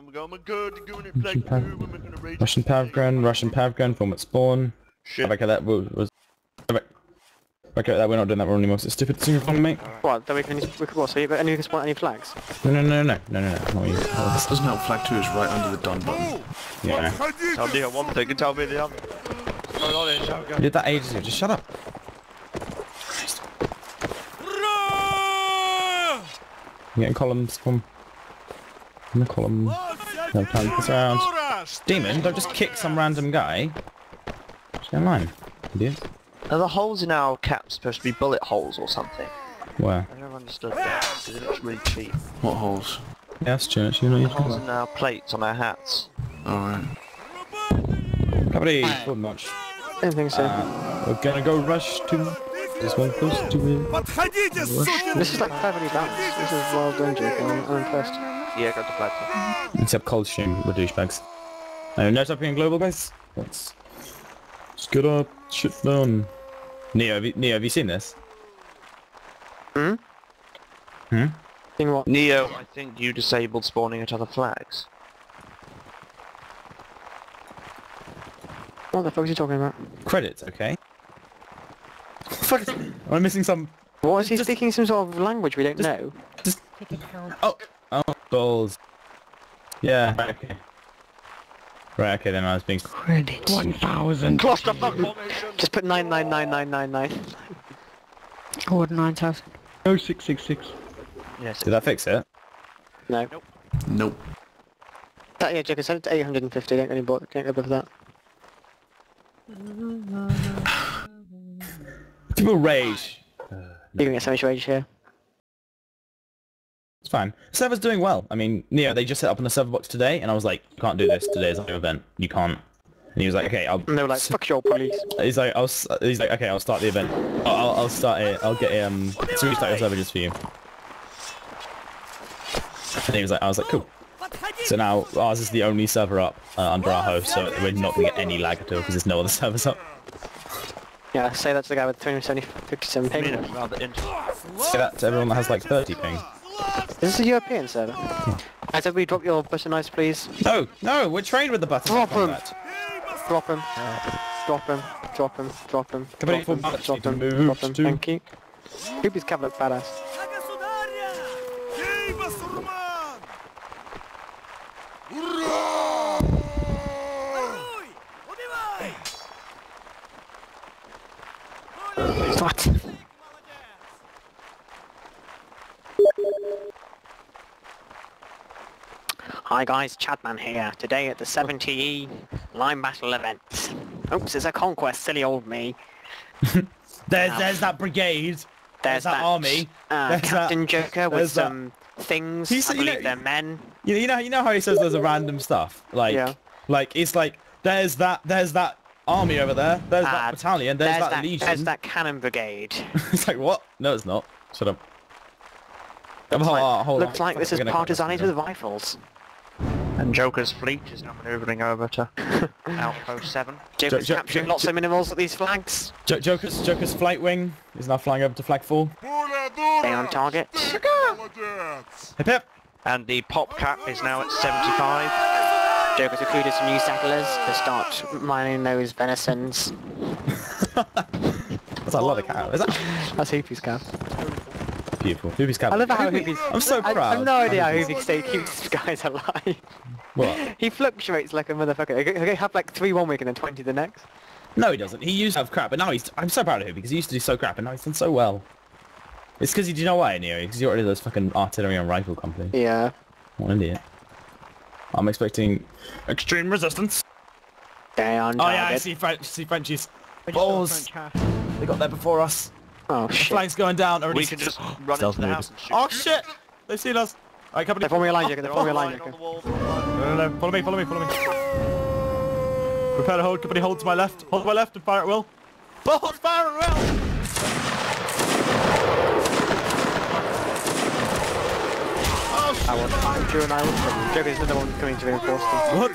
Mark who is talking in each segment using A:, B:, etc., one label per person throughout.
A: Russian Pavgren, form at spawn.
B: Shit.
A: Back at that was. Back at that, we're not doing that one anymore. It's stupid single flag, mate.
C: What? That we can what? So you can spawn any flags?
A: No. Not you.
D: This doesn't help. Flag 2 is right under the done button.
A: Yeah.
B: Tell me one thing and tell me the other.
A: You did that ages ago. Just shut up. I'm getting columns from in the column. No time to piss around. Demon, don't just kick some random guy. Just get in line, idiot.
B: Are the holes in our cap supposed to be bullet holes or something?
A: Where?
B: I never understood that, because it looks really cheap.
D: What holes?
A: Yeah, that's true, actually. You know what
B: Holes
A: you're
B: in our plates on our hats.
D: Alright.
A: Kabaddi, forward march.
C: I don't think so.
A: We're gonna go rush to this one close to it.
C: This is like perfectly balanced. This is well done, Jake. I'm impressed.
B: Yeah, go to flag 2.
A: Except cold stream with douchebags. No typing in global, guys. Let's get our shit done. Neo, have you seen this?
C: Hmm?
A: Hmm?
C: Seeing what?
B: Neo, I think you disabled spawning at other flags.
C: What the fuck are you talking about?
A: Credits, okay. Fuck. Am I missing some?
C: What is he speaking some sort of language we don't know?
A: Oh, balls. Yeah. Right, okay. Right, okay, then I was being
E: Credits.
A: 1,000.
B: Clusterfuck formation!
C: Just put 99999.
E: Or 9,000.
A: 0666.
B: Yes.
A: Did that fix it?
C: No.
D: Nope.
C: Yeah, Jake, I sent it to 850. Don't get above that.
A: People rage.
C: You can get so much rage here.
A: It's fine. The server's doing well. I mean, Neo, they just set up on the server box today, and I was like, you can't do this. Today's an event. You can't. And he was like, okay, I'll...
C: And they were like, fuck your police.
A: He's like, okay, I'll start the event. I'll start it. I'll get to restart your server just for you. And he was like, I was like, cool. So now ours is the only server up under our host, so we're not gonna get any lag at all because there's no other servers up.
C: Yeah, say that to the guy with 357 ping.
B: I mean, rather interesting.
A: Say that to everyone that has like 30 ping.
C: Is this a European server? I said we drop your button knives, please.
A: No, we're trained with the button.
C: Drop him! Drop him. Drop him. Drop him. Drop him.
A: Come on,
C: Drop him. Drop him. Drop him. Thank you. Hoopy's cap look badass. What? Hi guys, Chadman here. Today at the 70E Line Battle event. Oops, it's a conquest, silly old me.
A: There's that brigade. There's that army.
C: Captain Joker with some things. I believe they're men.
A: You know how he says there's a random stuff. Like,
C: yeah.
A: Like it's like there's that army over there. There's that battalion. There's that legion.
C: There's that cannon brigade.
A: It's like what? No, it's not. Shut up.
C: Looks like this is partisanis with rifles.
B: And Joker's fleet is now manoeuvring over to Outpost 7.
C: Joker's capturing lots of minerals at these flags.
A: Joker's flight wing is now flying over to flag 4.
C: Stay on target.
A: Hip hip.
B: And the pop cap is now at 75.
C: Joker's recruited some new settlers to start mining those venisons.
A: That's a lot of cow. Is that?
C: That's Hoopy's cap.
A: Beautiful. Hoopy's cap.
C: I love how Hoopy's...
A: I'm so proud.
C: I have no idea how Hoopy keeps these guys alive.
A: What?
C: He fluctuates like a motherfucker. He'll have like 3 one week and then 20 the next.
A: No, he doesn't. He used to have crap, but now I'm so proud of him because he used to do so crap, and now he's done so well. It's because do you know why, Neo? Because you're already those fucking artillery and rifle company.
C: Yeah.
A: What an idiot. I'm expecting extreme resistance.
C: Stay on
A: Oh
C: target.
A: yeah, I see Frenchies. Balls. They got there before us.
C: Oh
A: The
C: shit.
A: flag's going down already.
B: We can just run into the house and shoot.
A: Oh shit! They've seen us. Alright, company.
C: They're forming a line, Joker. They're forming a line, Joker.
A: No. Follow me. Prepare to hold. Company, hold to my left. Hold to my left and fire at will. Balls, fire at will!
C: I'm sure and I will come. Joker's another one coming to reinforce them.
A: What?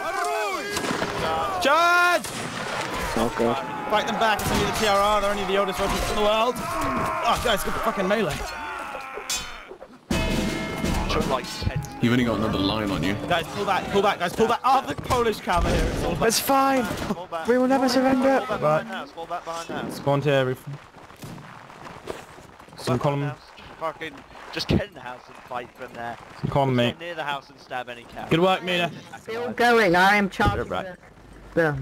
A: Charge!
C: Oh god.
A: Fight them back. It's only the TRR. They're only the oldest regiments in the world. Oh guys, got the fucking melee.
B: Took like 10
D: You've only got another line on you.
A: Guys, pull back, guys, pull back. Oh, the Polish camera here. It's all back.
C: It's fine.
B: Fall back.
C: We will never surrender.
B: Fall back behind house. Fall back behind house.
A: Spawned here, everything. Some
B: Back behind
A: column,
B: house. Fucking just get in the house and fight from there.
A: some column, mate.
B: Get near the house and stab any cow.
A: Good work, Mina.
E: Still going. I am charging
A: Right.
E: the...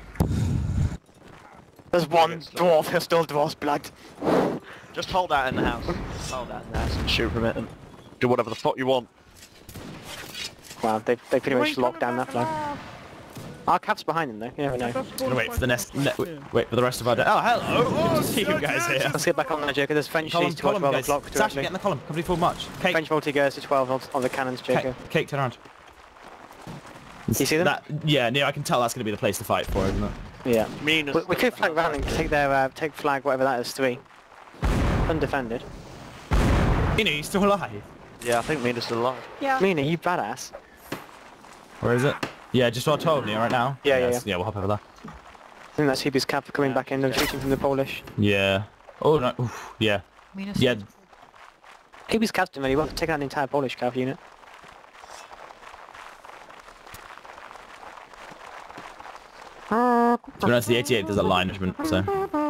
C: There's one dwarf. There's still dwarf's blood.
B: Just hold out in the house. Just hold out in the house and shoot from it and do whatever the fuck you want.
C: Wow, they pretty much locked down that flag. Our cav's behind them though. You never know.
A: Gonna wait for the wait for the rest of our day. Oh, hello! Oh, see you guys here.
C: Let's get back on there, Joker. There's French
A: Column,
C: seas to 12
A: guys.
C: o'clock
A: Sash,
C: directly.
A: get in the column. Company full march. Cake,
C: French multi-girls to 12 on the cannons, Joker.
A: Cake, turn around.
C: You see them?
A: That, yeah, Neo, I can tell that's going to be the place to fight for, isn't it?
C: Yeah.
B: Mean as
C: We could flank round and take their take flag, whatever that is, 3. Undefended.
A: You know, he's still alive.
B: Yeah, I think Mina's still alive.
C: Yeah. Mina, you badass.
A: Where is it? Yeah, just what I told Neo right now.
C: Yeah,
A: Yes, yeah, we'll hop over there.
C: I think that's Hubie's cav coming back in and shooting from the Polish.
A: Yeah. Oh, no. Oof, yeah. Yeah.
C: Hubie's cav's doing really well, taking out an entire Polish cav unit.
A: To be honest, the 88 does a line management, so.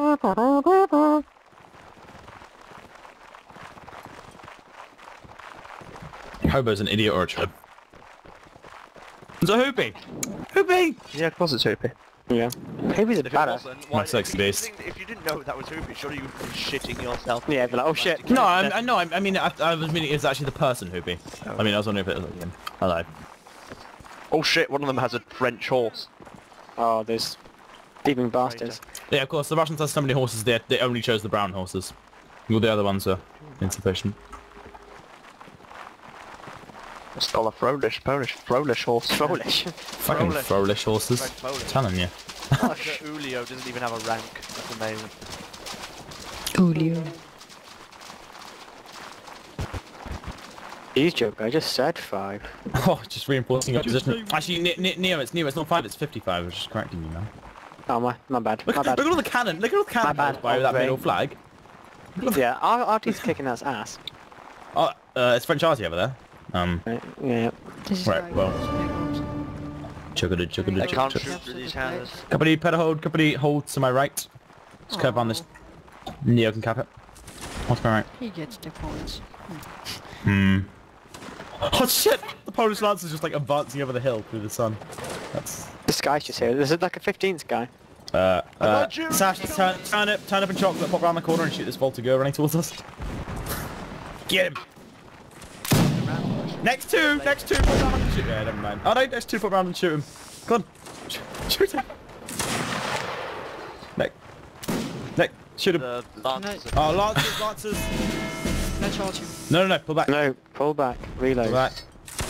A: Hobo's an idiot or a trip. It's a Hoopy! Hoopy!
B: Yeah, of course it's Hoopy.
C: Yeah. Hubie's a
B: If it
C: badass.
B: wasn't,
A: My sexy beast.
B: If you didn't know that was Hoopy, surely you would be shitting yourself.
C: Yeah, but like, oh shit.
A: No, I mean, I was meaning it's actually the person Hoopy. I mean, I was wondering if it was him. Hello.
B: Oh shit, one of them has a French horse.
C: Oh, those thieving bastards.
A: Yeah, of course, the Russians have so many horses, they only chose the brown horses. All the other ones are insufficient.
B: It's called a Polish horse.
C: Polish.
A: Fucking Frolish horses.
B: Right, Polish.
A: Telling you.
B: Julio doesn't even have a rank. That's amazing.
E: Julio.
C: Jeez, Joker, I just said 5.
A: Oh, just reinforcing your position. Actually, Neo, it's 5, it's 55. I was just correcting you, man.
C: Oh, my bad.
A: Look,
C: My bad.
A: look at all the cannon. Look at all the cannon
C: bad,
A: by that
C: Andre.
A: middle flag.
C: Yeah, our team's kicking that's ass.
A: Oh, it's French arty over there.
C: Right, yeah.
E: This is
A: Right,
E: like
A: well.
E: big
B: They can't
A: Chugga.
B: shoot through these houses.
A: Company, company, hold to my right. Let's curve on this. Neo can cap it. What's my right?
E: He gets the points.
A: Oh shit! The Polish Lancers just like advancing over the hill through the sun. That's...
C: This guy's just here. There's like a 15th guy.
A: Sash, turn up and chocolate, pop around the corner and shoot this Voltigo running towards us. Get him! Next two, pop around and shoot. Yeah, never mind. Oh no, next 2, pop around and shoot him. Come on, shoot him. Next, shoot him.
B: The Lancers are-
A: Oh, Lancers.
E: Let's charge him.
A: No, pull back.
C: No, pull back. Reload.
A: Pull back.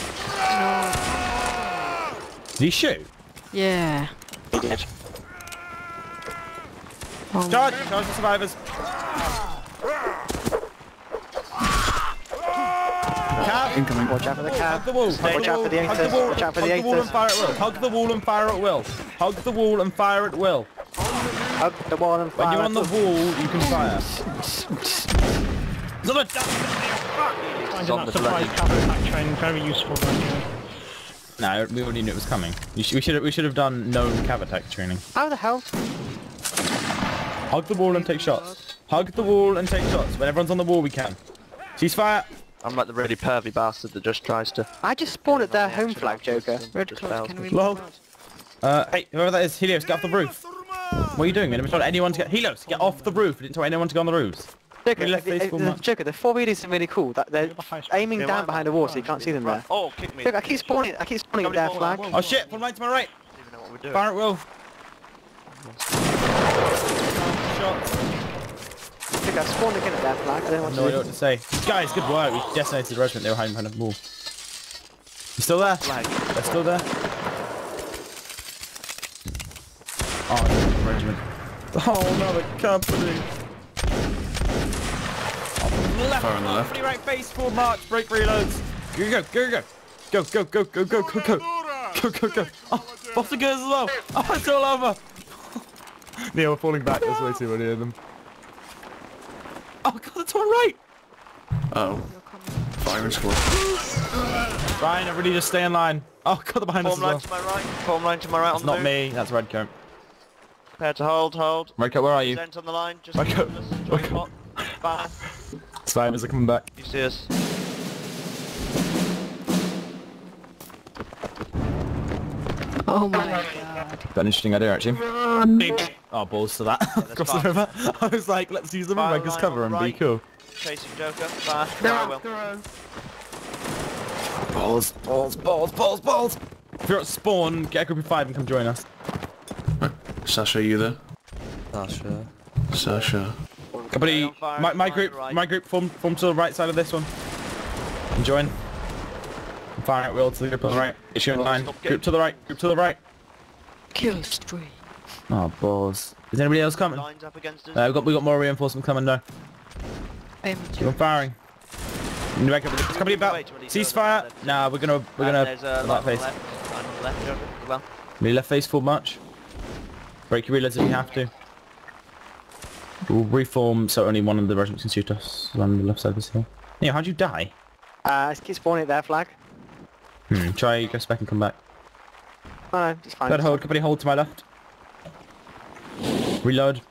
A: Did he shoot?
E: Yeah.
C: He did.
E: Oh,
A: Charge the survivors. Cab.
D: Incoming.
C: Watch out for the
A: Hug
C: cab.
A: the wall.
C: Watch out for the
A: Hug the
C: Aethers.
A: wall.
C: Watch out for the
A: Hug the wall and
C: Aethers.
A: fire at will. Hug the wall and fire at will. Hug the wall and fire at will.
C: Hug the wall and fire.
A: When you're on the wall, you can fire. It's not a
B: It's on the bloody-
F: Training, very useful.
A: No, we already knew it was coming. We should have done known cav attack training.
C: How the hell?
A: Hug the wall and take shots. Hug the wall and take shots. When everyone's on the wall, we can. Ceasefire.
B: I'm like the really pervy bastard that just tries to...
C: I just spawned at their home flag, Joker.
E: red
B: Just
E: clothes,
B: fails
E: can
B: me.
E: we
A: Lol.
E: move out?
A: Hey, whoever that is, Helios, get off the roof. What are you doing? I never told anyone to get... Helios, get off the roof. I didn't tell anyone to go on the roofs.
C: Joker,
A: We left baseball match.
C: Joker, the 4 readers are really cool. They're aiming down behind a wall so you can't see them there.
B: Oh, kick me.
C: Look, I keep spawning at their flag.
A: Oh shit, pull right to my right.
B: I don't even know what we're doing.
A: Fire at will. Shots.
C: Look, I've spawned again at their flag. I don't know what
A: No idea
C: to
A: what to say. Guys, good work. We decimated the regiment. They were hiding behind a wall. You still there?
B: Flag.
A: They're still there? Oh, the regiment. Oh, another company. Left,
D: Fire on the left.
A: company right face, full march, break reloads. Go. Go. Oh, off the girls as well. Oh, it's all over. Neil, we're falling back. There's way too many of them. Oh god, it's all right.
D: Uh oh. Firing squad.
A: Ryan, everybody just stay in line. Oh, got the behind us
B: Form
A: as
B: line
A: well.
B: to my right. Form line to my right on
A: It's
B: the
A: not
B: move.
A: me, that's Redcoat.
B: Prepare to hold.
A: Redcoat, where are you?
B: Present on the line, just
A: Redcoat.
B: join pot. Fire.
A: Survivors are coming back.
B: You see us.
E: Oh my god.
A: Got an interesting idea, actually. Oh, balls to that. Across the
B: fine.
A: river. I was like, let's use the
B: Fire
A: river as
B: line
A: cover
B: on
A: and
B: the
A: be
B: right.
A: cool.
B: Chasing Joker. Fire.
E: They're
B: Fire
E: on,
B: will.
E: they're on.
A: Balls. If you're at spawn, get a group of 5 and come join us.
D: Sasha, you there?
F: Sasha.
D: Sasha.
A: Company,
B: on fire,
A: my
B: line
A: group,
B: right.
A: my group form to the right side of this one. And join. I'm firing at will to the group on the right. Issue in line.
B: Stop,
A: Group to the right. Group to the right.
E: Kill spree.
A: Oh, balls. Is anybody else coming?
B: Lines up against us.
A: We got more reinforcement coming now.
E: I am
A: Keep on firing. Company about
B: Wait till he's
A: ceasefire.
B: over.
A: Nah, we're gonna
B: There's a line
A: left
B: on the
A: face.
B: left. Line on the left, Joker, as well.
A: Me left face full march. Break your reloads if you have to. We'll reform so only one of the regiments can shoot us on the left side of this hill. Neil, how'd you die?
C: Keep spawning it there, flag.
A: Try go back and come back.
C: No, it's fine.
A: Third hold, company hold to my left. Reload.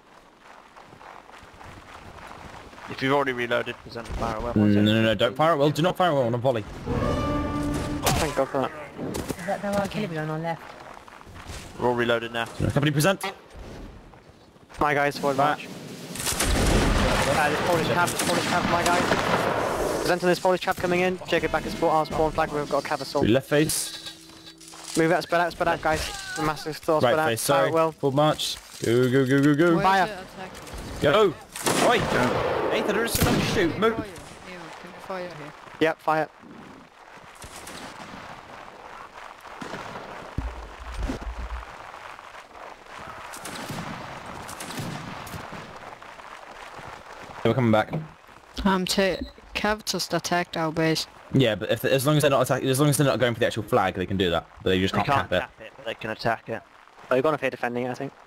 B: If you've already reloaded, present the fire well.
A: No, don't fire it well. Do not fire it well on a volley.
C: Thank God for that.
G: Is that the artillery on our left?
B: We're all reloaded now.
A: Company present.
C: My guys, forward march. This Polish cab, my guys. Presenting this Polish cab coming in. Jacob back at spawn flag, we've got a cab assault.
A: Left face.
C: Move out, spread out, guys. The massive store,
A: Right
C: spread out.
A: face, sorry.
C: Well.
A: Full march. Go.
E: Where
C: Fire.
E: is it attacking?
A: Go! Oi! Nathan, there is something to shoot. Move!
E: Fire. Here, can you fire here?
C: Yep, fire.
A: We're coming back.
E: Cav just attacked our base.
A: Yeah, but as long as they're not attacking, as long as they're not going for the actual flag, they can do that. But they just
B: They
A: can't, cap it.
B: but they can attack it.
C: Oh, you're gonna fear defending it, I think.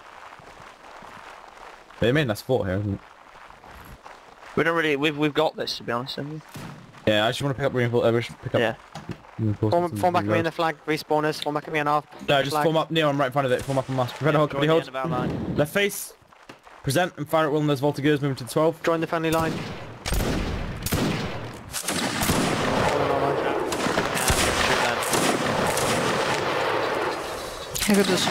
A: They made a nice fort here, isn't it?
B: We don't really. We've got this, to be honest, haven't we?
A: Yeah, I just want to pick up reinforcements.
B: Yeah.
C: Form back at me in the flag, respawners, form back at me on half.
A: No, just form up. Neil, I'm right in front of it. Form up on us. Prepare to hold.
B: Join
A: Company
B: the
A: hold.
B: end of our line.
A: Left face. Present and fire at will on those Voltigeurs moving to the 12.
C: Join the friendly line.
E: I got this.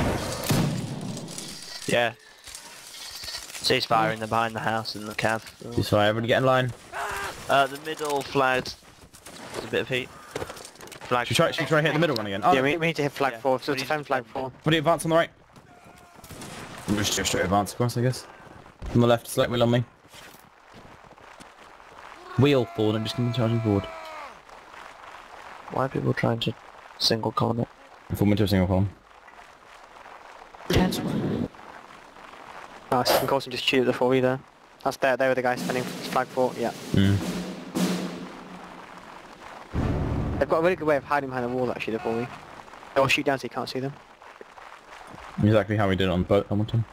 B: Yeah. Ceasefire in the behind the house in the cav.
A: Just fire. Everybody get in line.
B: The middle flagged. There's a bit of heat. Flag.
A: Should we try hitting the middle one again? Oh,
C: Yeah, we need to hit flag
B: Yeah.
C: 4, so
B: We need
C: defend
B: to
C: flag
B: defend
C: 4.
A: what do you advance on the right? Just go straight advance across, I guess. On the left, select wheel on me. Wheel forward, I'm just going to be charging forward.
B: Why are people trying to single column it?
A: And form into a single column.
E: That's
C: Oh, so you can cause them just shoot at the 4 either. That's there, they were the guys defending flag 4, yeah. They've got a really good way of hiding behind the wall actually, the 4 They'll shoot down so you can't see them.
A: Exactly how we did it on the boat, Hamilton.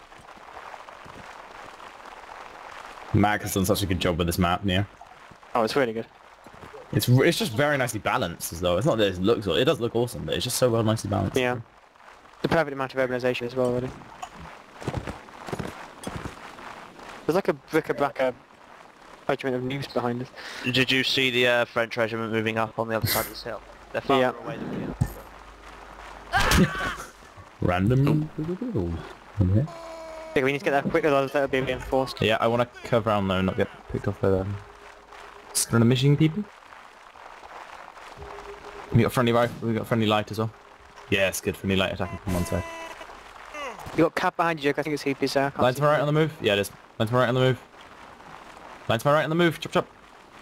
A: Mac has done such a good job with this map, yeah.
C: Oh, it's really good.
A: It's just very nicely balanced as though. It's not that it looks, it does look awesome, but it's just so well nicely balanced.
C: Yeah. The perfect amount of urbanization as well, really. There's like a bric-a-brac regiment of noobs behind us.
B: Did you see the French regiment moving up on the other side of this hill? They're farther
C: Yeah.
B: away than we are.
A: Random. Yeah.
C: Yeah, we need to get that quick, otherwise that'll be reinforced.
A: Yeah, I want to cover around though and not get picked off by them. Skirmishing people. We got friendly rifle, we got friendly light as well. Yeah, it's good. Friendly light attacking from one side.
C: You got cap behind you, Joke. I think it's Heapy's there.
A: Line to my right on the move. Yeah, it is. Line to my right on the move. Line to my right on the move. Chop chop.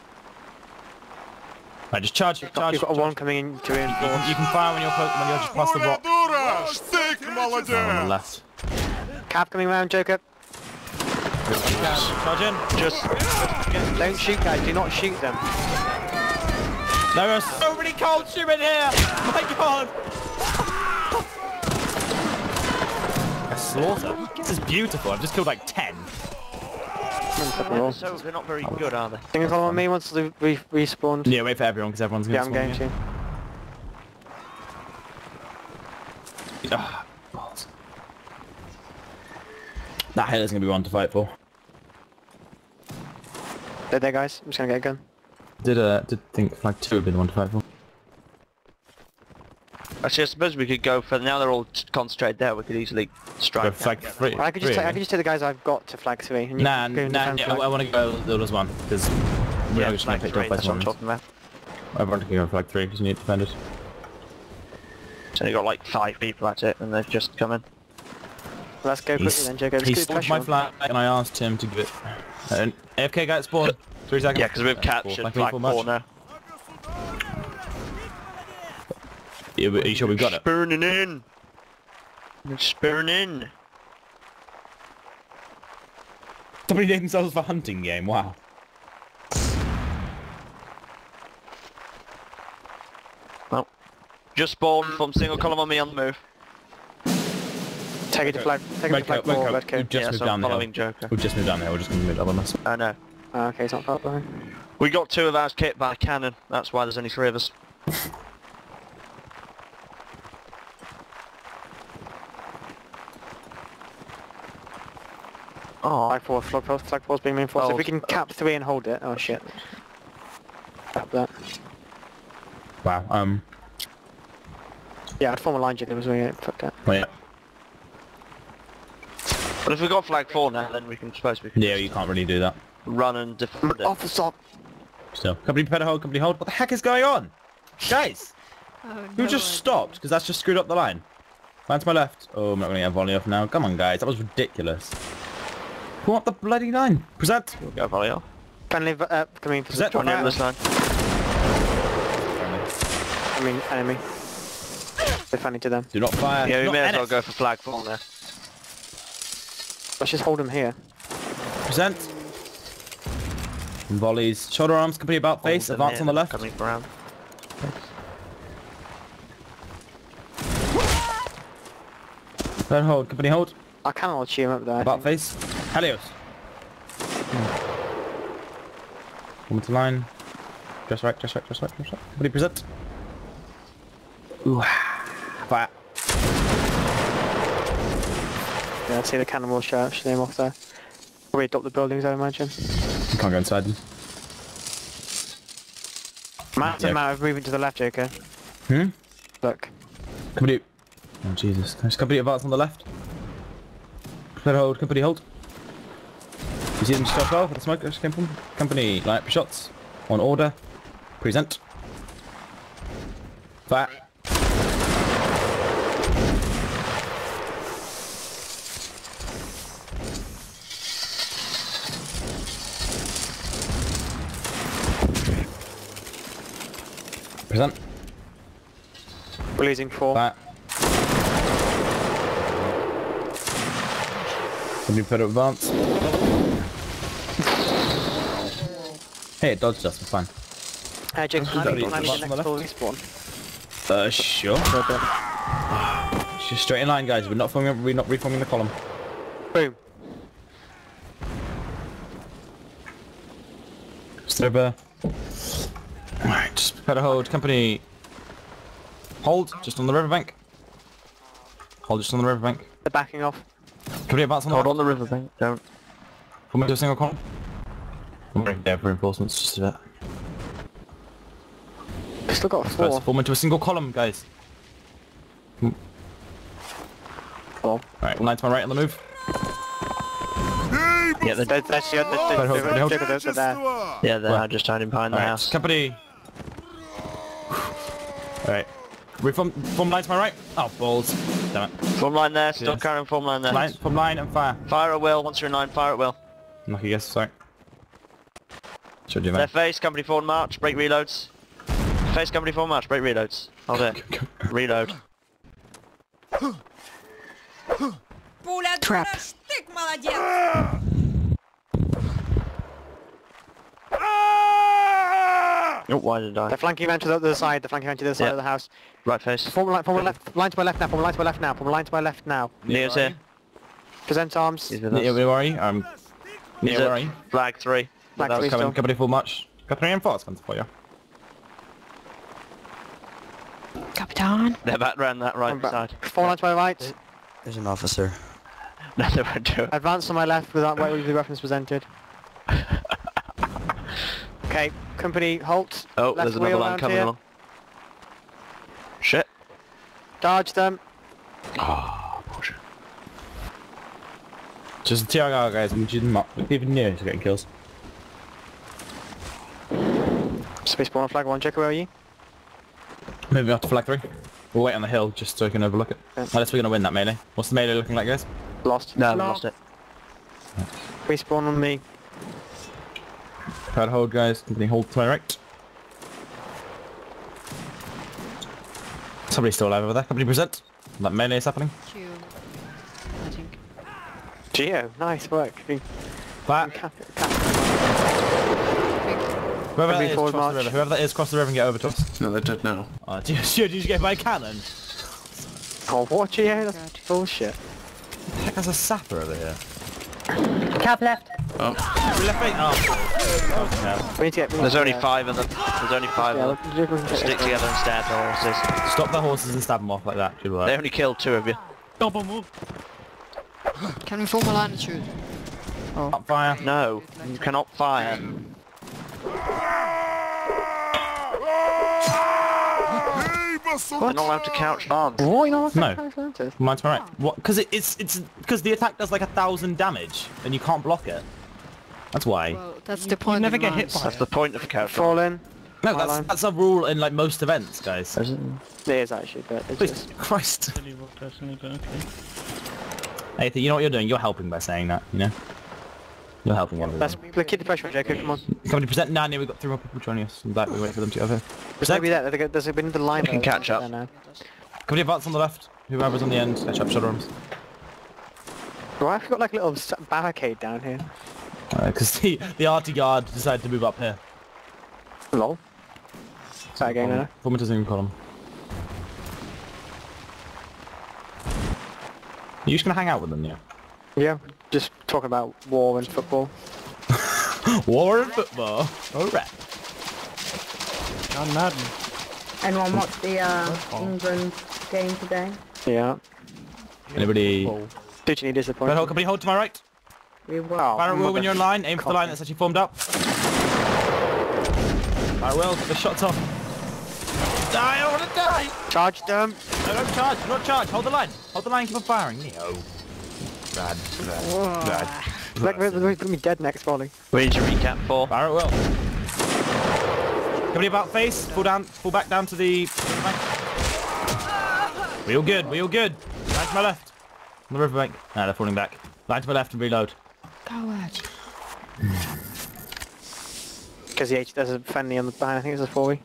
A: Right, just charge.
C: You've
A: Charge.
C: got a 1 coming in to reinforce.
A: You can fire when you're just past the rock. On the left.
C: Cap coming around, Joker.
A: Charge in.
B: Just
C: Don't shoot, guys. Do not shoot them.
A: There are so many cold shooting here. My God. A slaughter. This is beautiful. I've just killed like 10.
B: Yeah, so they're not very good, are they?
C: Can you follow me once they respawned?
A: Yeah, wait for everyone because everyone's
C: Yeah,
A: going
C: I'm
A: to
C: going to.
A: Ah, balls. That hill is going to be one to fight for.
C: They're there, guys. I'm just gonna get a gun.
A: Did think flag 2 would be the one to fight for.
B: Actually, I suppose we could go for... Now they're all concentrated there, we could easily strike.
A: Go flag
B: down
A: 3.
C: Or I could just take the guys I've got to flag 3. And you
A: Nah,
C: can go and
A: nah,
C: defend
A: yeah,
C: flag.
A: I want to go the others one because we're
B: Yeah,
A: not just going
B: flag
A: to pick
B: 3,
A: up by
B: that's what I'm
A: someone.
B: talking about.
A: Everyone can go flag 3 because you need defenders.
B: So you got like 5 people, that's it, and they've just come in.
C: Let's go quickly then, Jacob.
A: He
C: Let's
A: stole
C: get
A: my
C: pressure on.
A: flag and I asked him to give it. An AFK guy at spawn. 3 seconds.
B: Yeah, because we've captured flag 4 now.
A: Yeah, but are you sure we've got it?
B: Burning in! It's burning!
A: Somebody named themselves for hunting game, wow.
B: Well, just spawned from single column on me on the move.
C: Take it to flag. Take it to flag 4, red
A: We've
C: coat.
A: just
B: Yeah,
A: moved
B: so
A: down
B: I'm
A: the hill.
B: following Joker.
A: We've just moved down the hill, we're just going to move up on us.
B: I know.
C: Okay, it's not far behind.
B: We got 2 of ours hit by a cannon, that's why there's only 3 of us. Oh,
C: Flag 4's being reinforced. If we can
B: Oh,
C: cap 3 and hold it. Oh shit. Cap that.
A: Wow,
C: Yeah, I'd form a line, Jacob, as we fuck that.
A: well, yeah.
B: but if we got flag 4 now, then we can suppose we can
A: Yeah, you can't really do that.
B: run and defend it.
C: Off the stop!
A: Still. Company better hold, company hold. What the heck is going on? Guys!
E: Oh,
A: Who
E: no
A: just
E: idea.
A: stopped? Because that's just screwed up the line. Line to my left. Oh, I'm not going to get a volley off now. Come on, guys. That was ridiculous. Pull up the bloody line. Present.
B: We'll go volley off.
C: Friendly, coming to
A: Present.
C: the
B: On the other side.
C: I mean, enemy. They're friendly to them.
A: Do not fire.
B: Yeah, we
A: Not
B: may as well
A: NS.
B: go for flag 4 there.
C: Let's just hold them here.
A: Present. Volleys. Shoulder arms. Complete about face.
B: Hold them
A: Advance
B: here,
A: on the left.
B: Coming around.
A: Third hold. Company hold.
C: I cannot cheer him up there. I
A: About
C: think.
A: face. Helios. Come to line. Just right, just right, just right, just right. Company present. Ooh. Fire.
C: Yeah, I'd see the cannon will show name off there. Probably adopt the buildings, I imagine.
A: You can't go inside them.
C: Massive
A: Yeah.
C: amount of movement to the left, Joker.
A: Hmm?
C: Look.
A: Company. Oh Jesus. There's company advance on the left. Third hold. Company hold. You see them stop well where the smoke just came from? Company line up for shots. On order. Present. Fire. Present.
C: We're losing 4.
A: Fire. Company put up advance. Hey, it dodged us, we're fine.
C: Jacob, how do you
A: Sorry,
C: manage the
A: on the
C: next full respawn?
A: Sure. Just straight in line, guys. We're not reforming the column.
C: Boom.
A: Sober. Alright, just prepare to hold. Company. Hold, just on the riverbank. Hold just on the riverbank.
C: They're backing off.
A: Company advance on the
B: Hold
A: right.
B: on the riverbank, don't.
A: Form into a single column. I'm ready there for reinforcements, just do that.
C: We've still got 4.
A: First, form into a single column, guys. Alright, line to my right on the move.
B: Yeah, they're,
C: That's the
A: hold.
C: Jacob, they're there.
B: yeah, they're now just hiding behind the
A: Alright,
B: house.
A: company. Alright. Form line to my right. Oh, balls. Damn it.
B: Form line there, still
A: Yes.
B: carrying form line there.
A: Form line and fire.
B: Fire at will, once you're in line, fire at will.
A: Lucky guess, sorry. Should do
B: Left
A: that.
B: face, company forward march, break reloads. Face company forward march, break reloads. Hold it. Reload.
E: Trap.
B: Oh, why did I?
C: They're flanking around to the other side. They're flanking around to the other side
B: Yeah.
C: of the house.
B: Right face.
C: Form a line to my left. Line to my left now. Form a line to my left now. Form a line to my left now.
B: Neo's here.
C: Present arms.
B: He's with
A: Yeah,
B: us.
A: where are you? Yeah,
B: He's
A: where
B: at
A: are you?
B: Flag 3.
C: Flag
B: Without-
C: 3
A: Coming,
C: still.
A: company full much. Company and fast comes for you.
E: Capitan.
B: They're back round that right
C: I'm back.
B: side.
C: 4 lines to my right.
F: There's an officer.
B: No, they won't do it.
C: Advance on my left without wait with the weapons presented. Okay, company halt.
B: Oh,
C: Left
B: there's another
C: wheel
B: line
C: round
B: coming
C: here.
B: along. Shit.
C: Dodge them.
B: Oh, bullshit.
A: Just the TRR guys, we didn't even near to getting kills.
C: Space spawn on flag 1, check where are you?
A: Moving up to flag 3. We'll wait on the hill just so we can overlook it.
C: Yeah.
A: Unless we're gonna win that melee. What's the melee looking like, guys?
C: Lost.
B: No, we lost it.
C: Respawn on me.
A: Proud hold, guys. Company hold to my right. Somebody's still alive over there. Company present. That melee is happening.
E: Q. I think.
C: Geo, nice work.
A: Flat. Whoever that
C: Company
A: is,
C: forward
A: cross the
C: march.
A: river. Whoever that is, cross the river and get over to us.
D: No, they're dead now.
A: Oh, did you get by a cannon?
C: Oh, what Geo? That's
E: God.
C: bullshit.
A: Heck, there's a sapper over here.
G: Cap left.
D: Oh,
A: We left feet. Oh.
C: We need to get...
B: There's only 5 of them. There's only 5
C: Yeah,
B: of them.
C: let's
B: Stick together and stab the horses.
A: Stop the horses and stab them off like that. Should work.
B: They only killed 2 of you.
E: Can we form a line of truth? Oh.
A: Up fire.
B: No, you cannot fire. They're not allowed to couch bombs.
C: What? You know
A: No. Mine's right. What? Because it's because the attack does like 1,000 damage and you can't block it. That's why.
E: Well, that's the point.
H: never
E: of
H: get hit
E: lines.
H: by
B: That's the point of a couch bomb.
C: Fall in.
A: No,
C: my line.
A: that's a rule in like most events, guys.
B: Is it?
C: It is actually, but it's
A: Please,
C: just...
A: Christ.
H: Personally, but okay.
A: Hey, you know what you're doing? You're helping by saying that, you know? You're helping everyone.
C: Let's keep the pressure on Jacob, come on.
A: Company present. Nah, we've got 3 more people joining us. Like, we wait for them to get over here.
C: There's maybe that, there's been the line
B: We can
C: there,
B: catch up.
C: there now.
A: Company advance on the left. Whoever's on the end, catch up, shoulder arms.
C: Why have we got like a little barricade down here?
A: Because the arty guard decided to move up here.
C: Lol. Start again now.
A: Form doesn't even column. You're just gonna hang out with them, yeah?
C: Yeah, just talk about war and football.
A: War and football. Alright.
H: John Madden.
G: Anyone watch the England game today?
C: Yeah.
A: Anybody?
C: Did you need disappointment?
A: Red Hole Company, hold to my right.
G: We will.
C: Oh,
A: Barrett Will, when you're in line, aim for the line that's actually formed up. Barrett Will, get the shots off. Die, I wanna die!
C: Charge them!
A: No, don't charge, do not charge, hold the line. Hold the line, keep on firing. Neo. Bad.
C: Like, we're going to be dead next volley.
B: We need to recap 4.
A: Barrett Will. Company about face, fall back down to the... Wheel good, wheel good. Line to my left. On the riverbank. Nah, they're falling back. Line to my left and reload.
E: Coward.
C: Because there's a Fenny on the behind, I think it's a 4-way.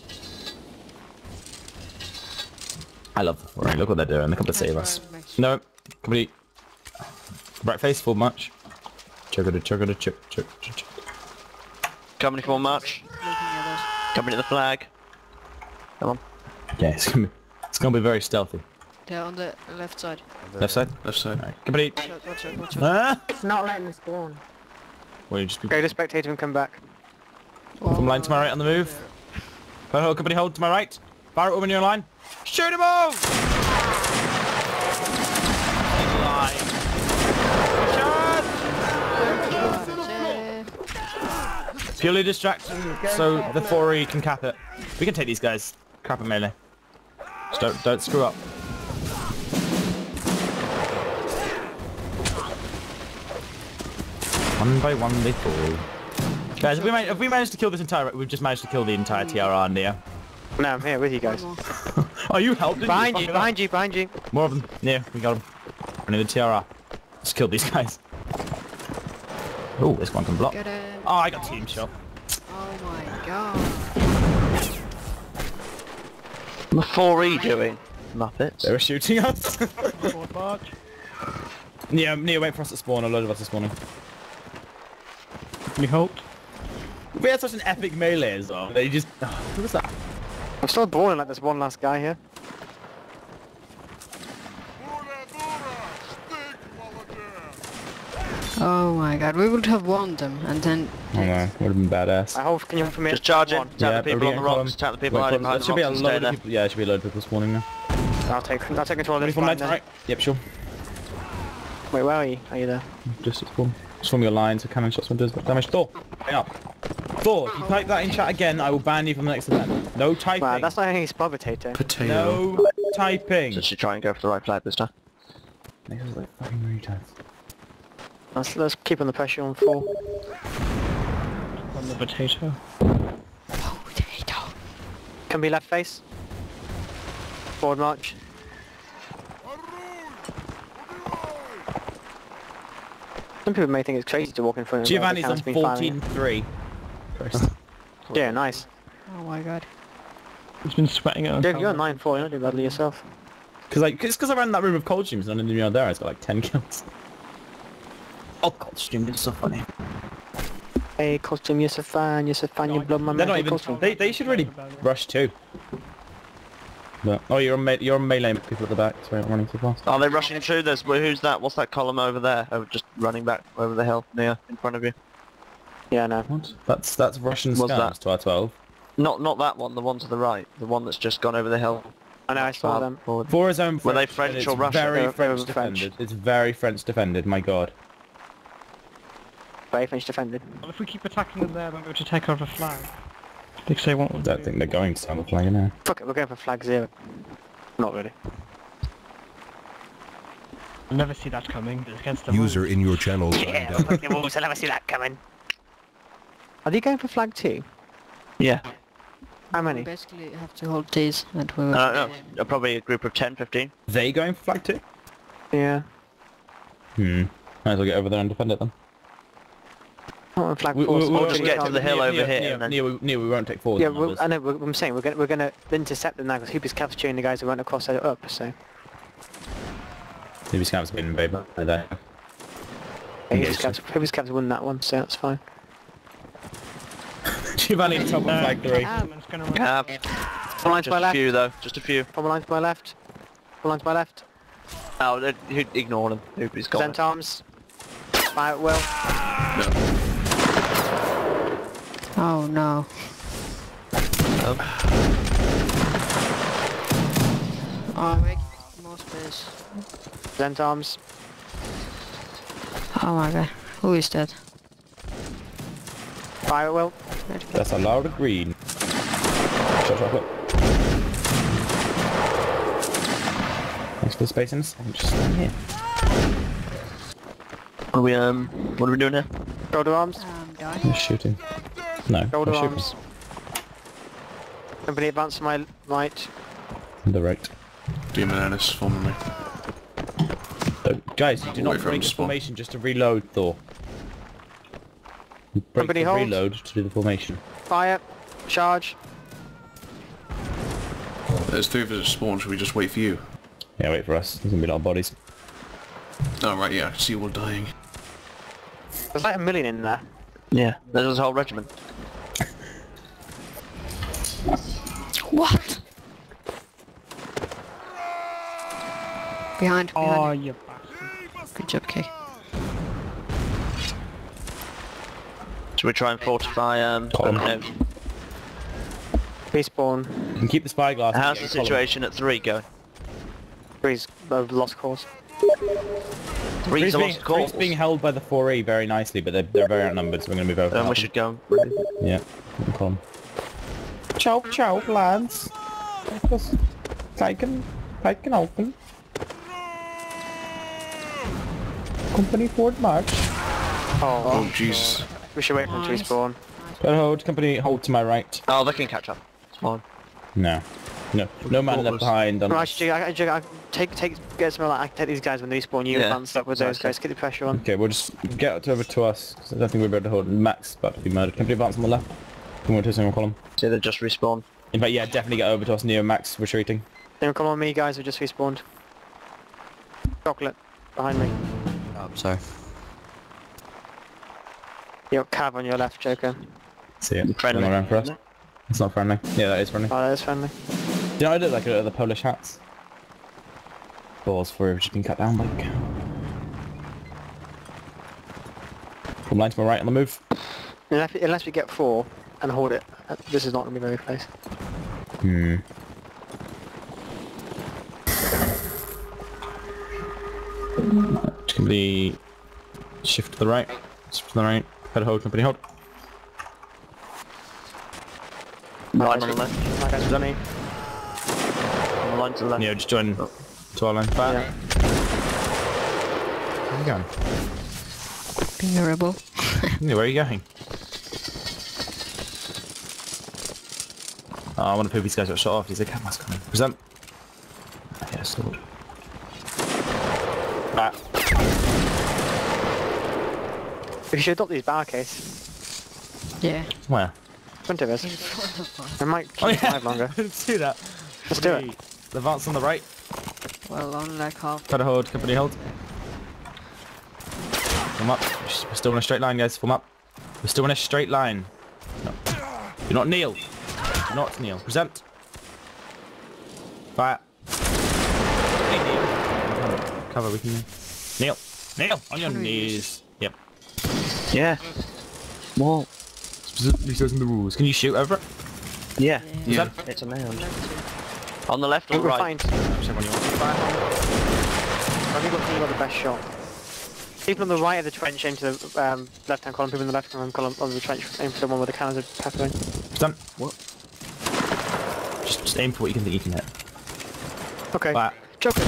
A: I love the foray. Look what they're doing. They come to save us.
E: Right.
A: No. Company. Right face, full march. Chugga chugga chug chug chug.
B: Company full march.
E: Looking at us.
B: Company to the flag. Come on.
A: Yeah, it's gonna be very stealthy.
E: They're on the left side.
A: Left side.
D: left side.
A: Right. Company.
E: Watch out, watch out.
A: Ah!
G: It's not letting us spawn.
A: Will you just be
C: Go to spectator and come back.
A: from line to my right on the move? Company hold to my right. Barrett when you're in line. Shoot him all! Purely distract, so the 4E can cap it. We can take these guys. Cap it melee. Just don't screw up. One by one they fall. Guys, if we managed to kill this entire, we've just managed to kill the entire TRR near.
C: No, I'm here with you guys.
A: Oh, you helped, didn't
C: Behind
A: you?
C: you, behind you, behind you.
A: More of them. Yeah, we got them. Running the TRR. Just killed these guys. Oh, this one can block.
E: Get him.
A: Oh, I got team shot.
E: Oh my god.
B: What's 4E doing? Muppets.
A: They were shooting us.
H: Forward march.
A: Yeah, wait for us to spawn. A load of us are spawning.
H: We halt.
A: We had such an epic melee as well. They just... Oh, who was that?
C: I'm still brawling like there's one last guy here.
E: Oh my god, we would have won them and then...
A: I don't know, would have been badass.
C: I hope, can you from here?
B: Just charge in.
C: One.
B: Attack the people on the rocks. Attack the people
A: Wait,
B: hiding
A: there
B: behind the
A: should be a
B: rocks and stay
A: load
B: there.
A: of people. Yeah, there should be a load of people spawning now.
C: I'll take control of this
A: 24
C: line
A: minutes,
C: then.
A: right? Yep, sure.
C: Wait, where are you? Are you there?
A: Just at spawn. Just form your line so cannon shots won't do as much damage. Thor, hang up. Thor, if you type that in chat again, I will ban you from the next event. No typing.
C: Wow, that's not any spot potato.
D: Potato.
A: No typing.
B: So she try and go for the right flag this time.
A: Niggas like fucking retards.
C: Let's keep on the pressure on 4.
H: On the potato.
C: Can be left face. Forward march. Some people may think it's crazy to walk in front of
A: Giovanni's on 14-3.
C: Yeah, nice.
E: Oh my god.
H: He's been sweating it on
C: Dave, you're
H: camera.
C: 9-4, you're not doing badly yourself.
A: It's because I ran that room of cold streams and I didn't even know there. I got like 10 kills. Oh, cold stream is so funny.
C: Hey, costume, you're so fan, you blood my
A: They're
C: man.
A: not
C: Hey,
A: even.
C: costume.
A: They should really rush too. But oh, you're on melee people at the back. Sorry, I'm running too fast.
B: Are they rushing through? Who's that? What's that column over there? Oh, just running back over the hill near in front of you.
C: Yeah, no.
A: What? That's Russian
B: What's
A: scouts to our 12.
B: Not that one. The one to the right. The one that's just gone over the hill.
C: I know, I saw them.
B: Forward.
A: For his own
B: Were they
A: French,
B: French
A: and
B: or
A: it's
B: Russian?
A: Very
C: They were
A: French
C: French.
A: defended. It's very French defended. My god.
C: Very finished defended.
H: Well, if we keep attacking them there, then we're to take over flag. Because they won't
A: I
H: want
A: don't
H: to.
A: think they're going to have a flag now.
C: Fuck it, we're going for flag 0. Not really.
H: I'll never see that coming. It's against the
F: User
H: rules.
F: in your channel.
C: Yeah, fuck the wolves, I'll never see that coming. Are they going for flag 2?
B: Yeah.
C: How
E: We
C: many?
E: basically have to hold these and we will...
B: No. Probably a group of 10, 15.
A: They going for flag 2?
C: Yeah.
A: Might as well get over there and defend it then.
C: Not on flag
A: We-
C: 4.
A: we-
C: so
A: we-
C: we'll
B: just
C: just
B: get to the hill over here
A: Near,
B: and then-
A: near, we won't take forward.
C: Yeah,
A: numbers.
C: I know, I'm saying we're gonna intercept them now because Hooper's capturing the guys who went across it up, so...
A: Maybe scouts been invaded by there.
C: Hooper's cap's won that one, so that's fine.
A: Giovanni top of flag 3.
H: Someone's gonna run.
C: One line to
B: Just
C: my
B: a
C: left.
B: few though. Just a few.
C: One line to my left. One line to my left.
B: Oh, ignore them. He's got
C: Present
B: it.
C: arms. Fire at will.
E: Oh no. Oh, make more space.
C: Present arms.
E: Oh my god. Who is that?
C: Fire at will.
A: That's a lot of green. Shot. Thanks for the space in this. I'm just staying here.
B: What are we doing here?
C: Shoulder arms.
E: Dying.
A: Just shooting. No,
C: Shoulder
A: we're shooting.
C: arms. Company advance to my right.
A: The right.
D: Demon Ennis forming me.
A: Guys, you do
D: Away
A: not
D: from
A: break the
D: spawn.
A: formation just to reload, Thor. You break
C: Company
A: the
C: hold.
A: reload to do the formation.
C: Fire. Charge.
D: There's 3 of us at spawn, should we just wait for you?
A: Yeah, wait for us. There's gonna be a lot of bodies.
D: Oh right, yeah, I can see you all dying.
C: There's like 1 million in there.
B: Yeah. There's a whole regiment.
E: What? Behind,
H: Oh,
E: behind.
H: you bastard.
E: Good job, Kay.
B: Should we try and fortify
A: Column.
C: Respawn.
A: You can keep the spyglass.
B: How's the
A: and get a column.
B: situation at 3 going?
C: Three's lost cause.
B: 3's a lost cause.
A: Three's being held by the 4E very nicely, but they're very outnumbered, so we're gonna move over.
B: Then
A: to
B: we
A: help
B: should go.
A: them. Yeah, keep the column. Ciao, lads. Just taken open. Company forward march.
D: Oh Jesus.
C: We should wait for them to
E: Nice.
C: respawn.
A: Hold, company, hold to my right.
B: Oh, they can catch up. It's fine.
A: No man left behind.
C: Right,
A: Unless...
C: I get some like, I can take these guys when they respawn. You
B: Yeah,
C: advance up with those
B: exactly.
C: guys. Get the pressure on.
A: Okay, we'll just get over to us. 'Cause I don't think we'll be able to hold. Max is about to be murdered. Company advance on the left. Come on to a single column.
B: See, they just respawn.
A: In fact, yeah, definitely get over to us near Max retreating.
C: Then come on me, guys. We just respawned. Chocolate behind me.
I: Oh, I'm sorry.
C: You got Cav on your left, Joker.
A: See it.
B: Friendly.
A: Around for us. It's not friendly. Yeah, that is friendly.
C: Oh, that is friendly.
A: Do you know I look like the Polish hats? Balls for just been cut down like. From line to my right on the move.
C: Unless we get 4 and hold it, this is not going to be very close.
A: Hmm. Company shift to the right. Shift to the right. Head hold, company hold.
B: Line on the left.
C: My guys,
A: Is that
C: me.
B: On the line to the left.
A: Yeah, just join to our line. Fire.
C: Yeah.
A: Where are you going?
E: Being a rebel.
A: Yeah, where are you going? Oh, I want to prove these guys got shot off. He's a cat mask coming. Present. Yeah, sword. Ah.
C: We should adopt these barricades.
E: Yeah.
A: Where?
C: In front of us.
E: In front of us.
C: We might keep it alive longer.
A: Let's do that.
C: Let's do it.
A: The advance on the right.
E: Well, on like half.
A: Try to hold, company hold. Form up. We're still in a straight line, guys. Form up. We're still in a straight line. No. Do not kneel. Do not kneel. Present. Fire. Hey, kneel. Cover, we can kneel. Kneel. On your knees. Yep.
B: Yeah. What?
A: Specifically says in the rules. Can you shoot over it?
B: Yeah.
D: Yeah.
B: It's a mound. On the left or
C: We're
B: right?
C: fine.
A: Whichever one you want.
C: I think we've got the best shot. People on the right of the trench aim to the left-hand column, people in the left-hand column of the trench aim for the one where the cannons are peppering.
A: Present. What? Just aim for what you can think you can hit.
C: Okay.
A: Fire.
C: Joker.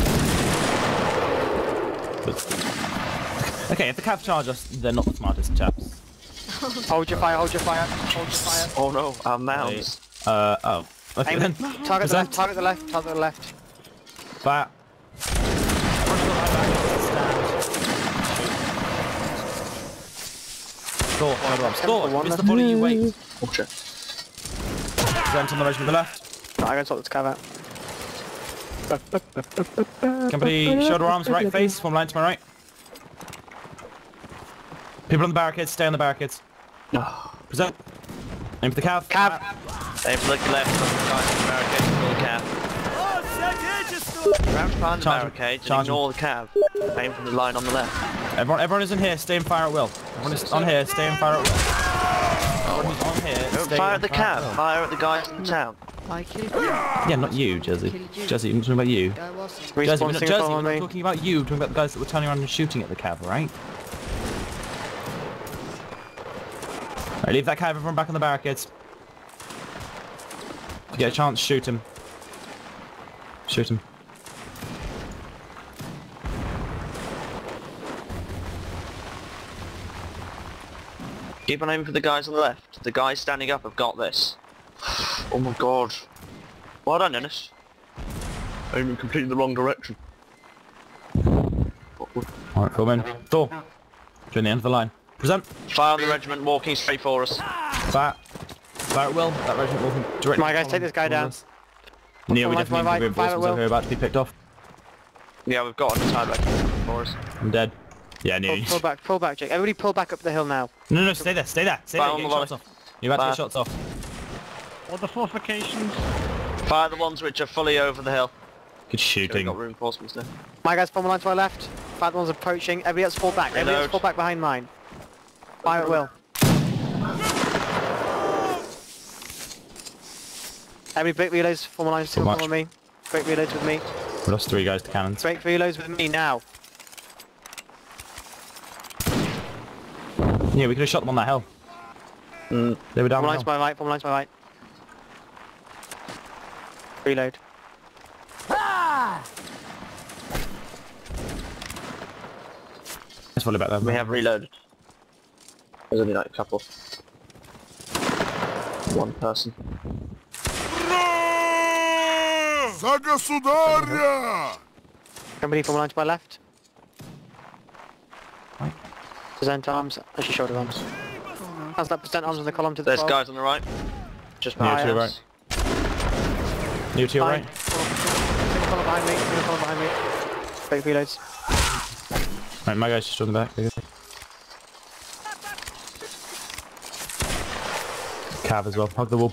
A: Okay, if the Cav charge us, they're not the smartest chaps.
C: Hold your fire, hold your fire, hold your fire.
B: Oh no, our mounds.
A: Oh. Okay
C: Aim
A: then.
C: it. Target the left, target the left, target the left.
A: Fire. Score, score. It's the body you wait.
B: Oh shit.
A: Present on the regiment to the left.
C: Right, I'm going to sort this cav out.
A: Company, shoulder arms, right face, form line to my right. People on the barricades, stay on the barricades. Present. Aim for the Cav.
C: Cav.
B: Aim for the left of the guys in the barricade, ignore the cab. Crouch behind the
A: Charge him.
B: barricades and
A: Charge him.
B: ignore the cab. Aim for the line on the left.
A: Everyone is in here, stay and fire at will. Everyone is on here, stay and fire at will. Everyone who's on here,
B: Don't
A: stay
B: fire
A: and
B: at the
A: fire at
B: cab,
A: will.
B: fire at the guys in the town.
E: I killed you.
A: Yeah, not you, Jersey.
E: Killed you.
A: Jersey, I'm talking about you.
E: I wasn't.
A: Jersey,
C: Respawn
A: we're not,
C: single
A: Jersey,
C: on
A: we're not
C: me.
A: talking about you, we're talking about the guys that were turning around and shooting at the cab, right? Right, leave that cab, everyone back on the barricades. If you get a chance, shoot him. Shoot him.
B: Keep on aiming for the guys on the left. The guys standing up have got this. Oh my god. Well done, Dennis. Aiming completely the wrong direction.
A: Alright, film in. Door. Join the end of the line. Present.
B: Fire on the regiment walking straight for us.
A: Fire. Fire at will. That regiment walking directly.
C: My guys, take this guy down.
A: Neil, we
C: Fire
A: definitely
C: right,
A: need
C: fire at
A: reinforcements
C: will.
A: over here about to be picked off.
B: Yeah, we've got an entire regiment for us.
A: I'm dead. Yeah, Neil.
C: Pull back, Jake. Everybody pull back up the hill now.
A: No, stay there, stay there. Stay there,
B: Fire on
A: you're
B: the
A: getting shots off. You're about to get shots off.
H: All the fortifications.
B: Fire the ones which are fully over the hill.
A: Good
B: We've
A: shooting.
B: got reinforcements now.
C: My guys, form a line to our left. Fire the ones approaching. Everybody else fall back. Everybody else
B: Reload.
C: fall back behind mine. Fire at will. Everybody break reloads. Form a line to
A: much.
C: follow me. Break reloads with me.
A: We lost 3 guys to cannons.
C: Break reloads with me now.
A: Yeah, we could have shot them on that hill. They were down
C: Form a
A: the
C: line to
A: hill.
C: my right. Form a line to my right. Reload.
A: Let's volley back there.
B: We have reloaded. There's only like a couple. One person.
F: Zaga Sudaria!
C: Somebody form a line to my left.
A: Right.
C: Present arms. Actually, shoulder arms. How's that? Present arms on the column to the
B: There's
C: 12.
B: guys on the right. Just
A: Near
B: behind
A: to your
B: us.
A: right. Near to your right.
C: Follow behind me. Follow behind me. Break reloads.
A: Right, my guy's just on the back. Cav as well. Hug the wall.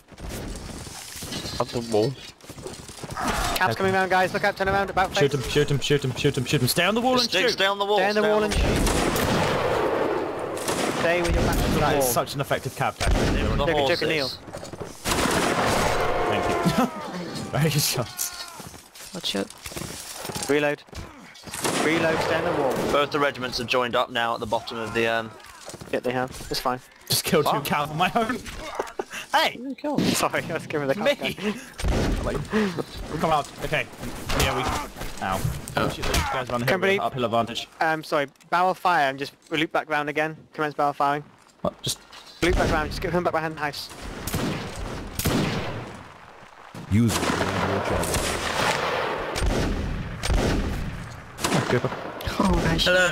B: Up the wall.
C: Cap's coming around, guys. Look out. Turn around. About face.
A: Shoot him, shoot him, shoot him, shoot him, shoot him. Stay on the wall and shoot.
B: Stay on the wall.
C: Stay on the wall and shoot. Stay with your back to the
A: That
C: wall.
A: is such an effective cav tactic.
B: The
C: Check it,
B: horses.
C: Neil.
A: Thank you. Very good shots.
E: Watch out.
C: Reload. Reload, stay on the wall.
B: Both the regiments have joined up now at the bottom of the
C: Yeah, they have. It's fine.
A: Just killed 2 cav on my own. Hey!
C: Sorry, I was giving the
A: Me!
C: car.
A: Like, come out. Okay. Yeah, we... Ow. Oh. Shit, those guys around here
C: Company.
A: with uphill advantage.
C: Sorry, barrel fire and just loop back round again. Commence barrel firing.
A: What? Just...
C: Loop back round, just get him back behind the house.
F: User in your channel.
A: Cooper.
E: Oh, gosh.
I: Hello.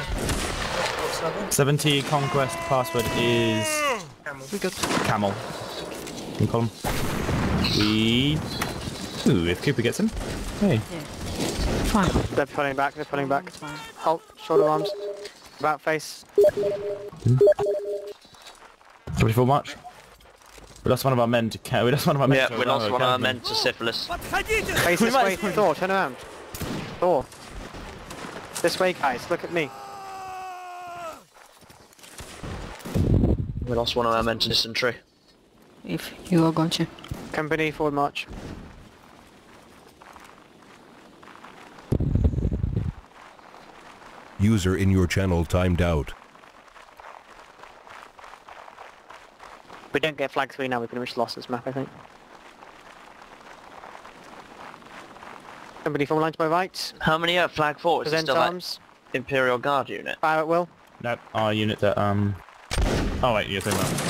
A: 70 conquest password is...
E: We got
A: Camel. Can you call him? We... Ooh, if Cooper gets him. Hey.
E: fine.
C: They're pulling back, they're pulling back.
E: It's fine.
C: Halt, shoulder arms. About face.
A: Ready for march? We lost one of our men to we lost one of our men
B: Yeah,
A: to
B: we lost one of our men
A: camping.
B: to syphilis.
C: Face this way, Thor, turn around. Thor. This way, guys, look at me.
B: We lost one of our men to dysentery.
E: If you are going to.
C: Company, forward march.
F: User in your channel timed out.
C: We don't get flag 3 now, we pretty much lost this map, I think. Company, forward line to my right.
B: How many at flag 4? Is it
C: Present
B: still that
C: arms.
B: Imperial Guard unit?
C: Fire at will.
A: No, our unit that Oh wait, you're saying that.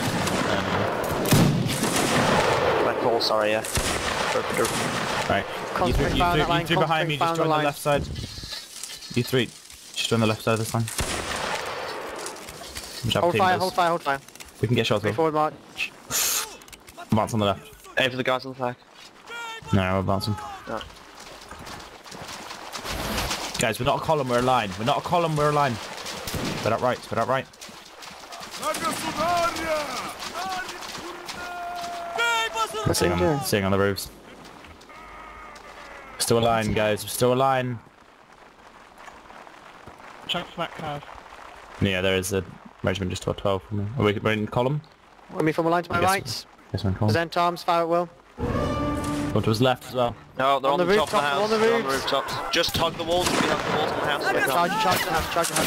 B: Flag 4, sorry, yeah.
A: Right.
C: Concentrate fire on that line,
A: You three behind me,
C: concentrate
A: just
C: fire on
A: join the
C: the
A: left side. You three, just join the left side this time.
C: Hold fire, hold fire, hold fire.
A: We can get shots
C: Company,
A: off.
C: forward march.
A: Advance on the left.
B: Aim for the guys on the flag.
A: No, we're advancing.
B: No.
A: Guys, we're not a column, we're a line. We're not a column, we're a line. Spread out right, spread out right.
C: What's he doing?
A: Sitting on the roofs. Still a line, guys. We're still a line.
H: Chunk for that curve.
A: Yeah, there is a regiment just to our 12 from me. Are we're in column?
C: Company, forward line to my
A: I guess
C: right.
A: Yes, we're in column.
C: Present arms, fire at will.
A: One to his left as well.
B: No, they're on, the top of the
C: rooftop,
B: house.
C: on the
B: They're on the
C: roofs.
B: rooftops. Just hug the walls if you hug the walls on the house.
C: Charge the house, charge the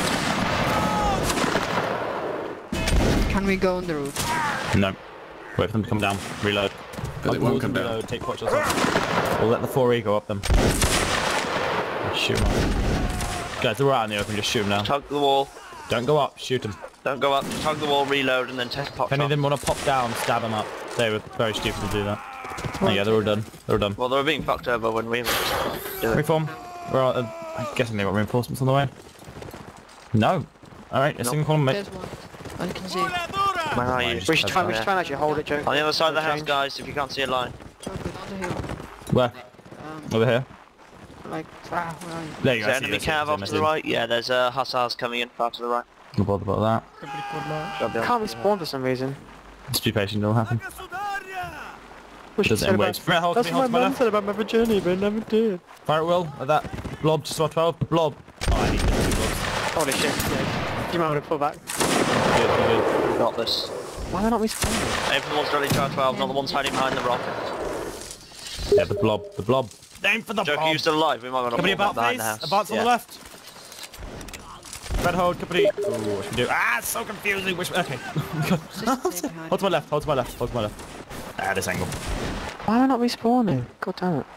C: house.
E: Can we go on the roof?
A: No. Wait for them to come down. Reload.
D: But they
A: Up
D: won't
A: walls
D: come
A: and
D: down.
A: reload. Take pot shots off. We'll let the 4E go up them. Shoot them up. Guys, they're right in the open. Just shoot them now.
B: Hug the wall.
A: Don't go up. Shoot them.
B: Don't go up. Just hug the wall, reload, and then take a pot
A: If any of
B: shot.
A: them want to pop down, stab them up. They were very stupid to do that. Oh yeah, they're all done. They're all done.
B: Well, they were being fucked over when we were just doing it.
A: Reform. We're all, I'm guessing they got reinforcements on the way. No. Alright, a single column, mate.
E: There's one. I can see.
B: Where are you?
C: We should try and actually hold it, Joe.
B: On the other side of the house,
C: Change.
B: guys, if you can't see a line.
E: Drop it on the hill.
A: Where? Over here.
E: Like, where are you?
A: There you
B: Is
A: go.
B: there enemy cav off to the right? Yeah, there's hussars coming in far to the right.
A: No bother about that.
H: Company forward march.
B: Job done.
C: Can't respawn for some reason.
A: Just be patient, it'll happen.
C: Wish
A: Doesn't
C: said
A: end
C: about-
A: waves. Right, hold
C: That's
A: me,
C: what
A: hold
C: my
A: my
C: mum
A: left.
C: said about my journey, but it never did.
A: Fire at will, at that blob just to our 12. The blob. Oh, I need those 2 blobs.
C: Holy shit, yeah. You might want to pull back.
A: Good, good.
B: We got this.
C: Why are they not respawning?
B: Aim for the ones ready, Charge 12, not the ones hiding behind the rock.
A: Yeah, the blob. The blob. Aim for the
B: Joe, if
A: blob.
B: you're still alive, we might want to
A: Company
B: pull back
A: about
B: behind the
A: face.
B: house.
A: Advance on the left. Red hold, company. Ooh, what should we do? Ah, it's so confusing. Which okay. Hold to my left. Hold to my left. Hold to my left. Ah, this angle.
C: Why am I not respawning? God damn it.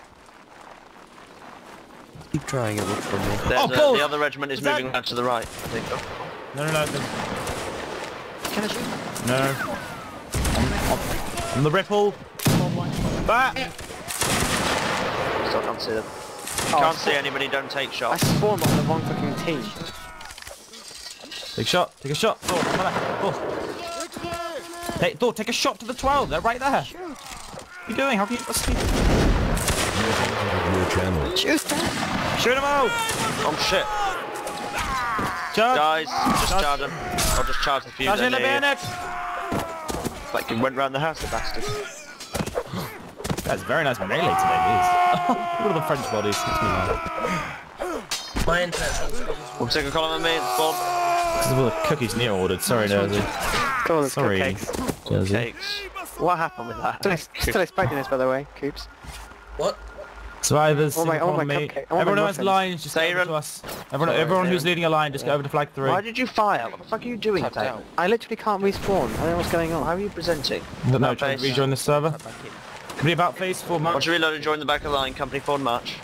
I: Keep trying, it looks for me.
B: There's,
A: balls!
B: the other regiment is
A: Is that-
B: moving around to the right, I think.
A: No, no, no.
E: Can I shoot?
A: No. On the ripple. Back.
B: Still can't see them.
C: Oh,
B: Can't see anybody, don't take
C: I
B: shots.
C: spawned on the wrong fucking team.
A: Take a shot. Take a shot. Thor, on my left. Thor. Thor, take a shot to the 12. They're right there. Shoot. What are you doing? How can you asleep?
F: Your channel.
E: Shoot that!
A: Shoot him out.
B: Oh shit.
A: Charge.
B: Guys, just charge them. I'll just charge the fuse.
A: Charge in the bayonet.
B: Like he went round the house, the bastard.
A: That's very nice melee today, these. What are the French bodies? Makes me laugh.
I: My internet.
B: We'll take a column of me, it's bomb.
A: Because of all the cookies Neo ordered. Sorry, Jersey.
C: All the
A: Sorry,
C: cupcakes.
A: Jersey.
B: Cakes. What happened with that?
C: Still expecting this, by the way, Coops.
G: What?
A: Survivors,
C: Oh my-
A: single
C: oh my
A: me.
C: cupcake. Oh my
A: Everyone who has
C: muffins.
A: lines, just go over
B: Siren.
A: to us. Everyone who's leading a line, just go over to flag 3.
B: Why did you fire? What the fuck are you doing, Taylor?
C: I literally can't respawn. I don't know what's going on.
B: How are you presenting?
A: No,
B: No
A: try to
B: face.
A: rejoin the server. Could be about face for
B: Once
A: March.
B: you reload and join the back of the line, company forward march.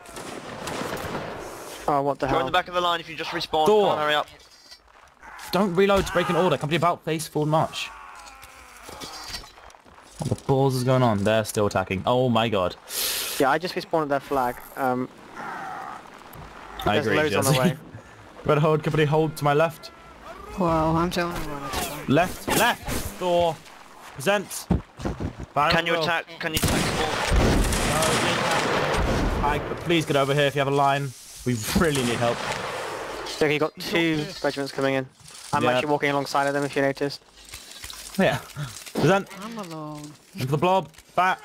C: Oh, what the
B: Join
C: hell?
B: the back of the line if you just respawn.
A: Door.
B: Come on, hurry up.
A: Don't reload to break an order. Company about face forward march. What the balls is going on? They're still attacking. Oh my god.
C: Yeah, I just respawned at their flag.
A: I
C: There's
A: agree,
C: loads on the
A: Jersey.
C: way.
A: Red hold, company hold to my left.
E: Wow, I'm the only one that's fine.
A: Left. Thor. Present. Fire
B: Can you
A: at will.
B: attack? Can you attack small?
A: Please get over here if you have a line. We really need help.
C: So you got 2 regiments coming in. I'm
A: Yeah.
C: actually walking alongside of them, if you noticed.
A: Yeah. Present.
E: I'm alone.
A: Into the blob. Back.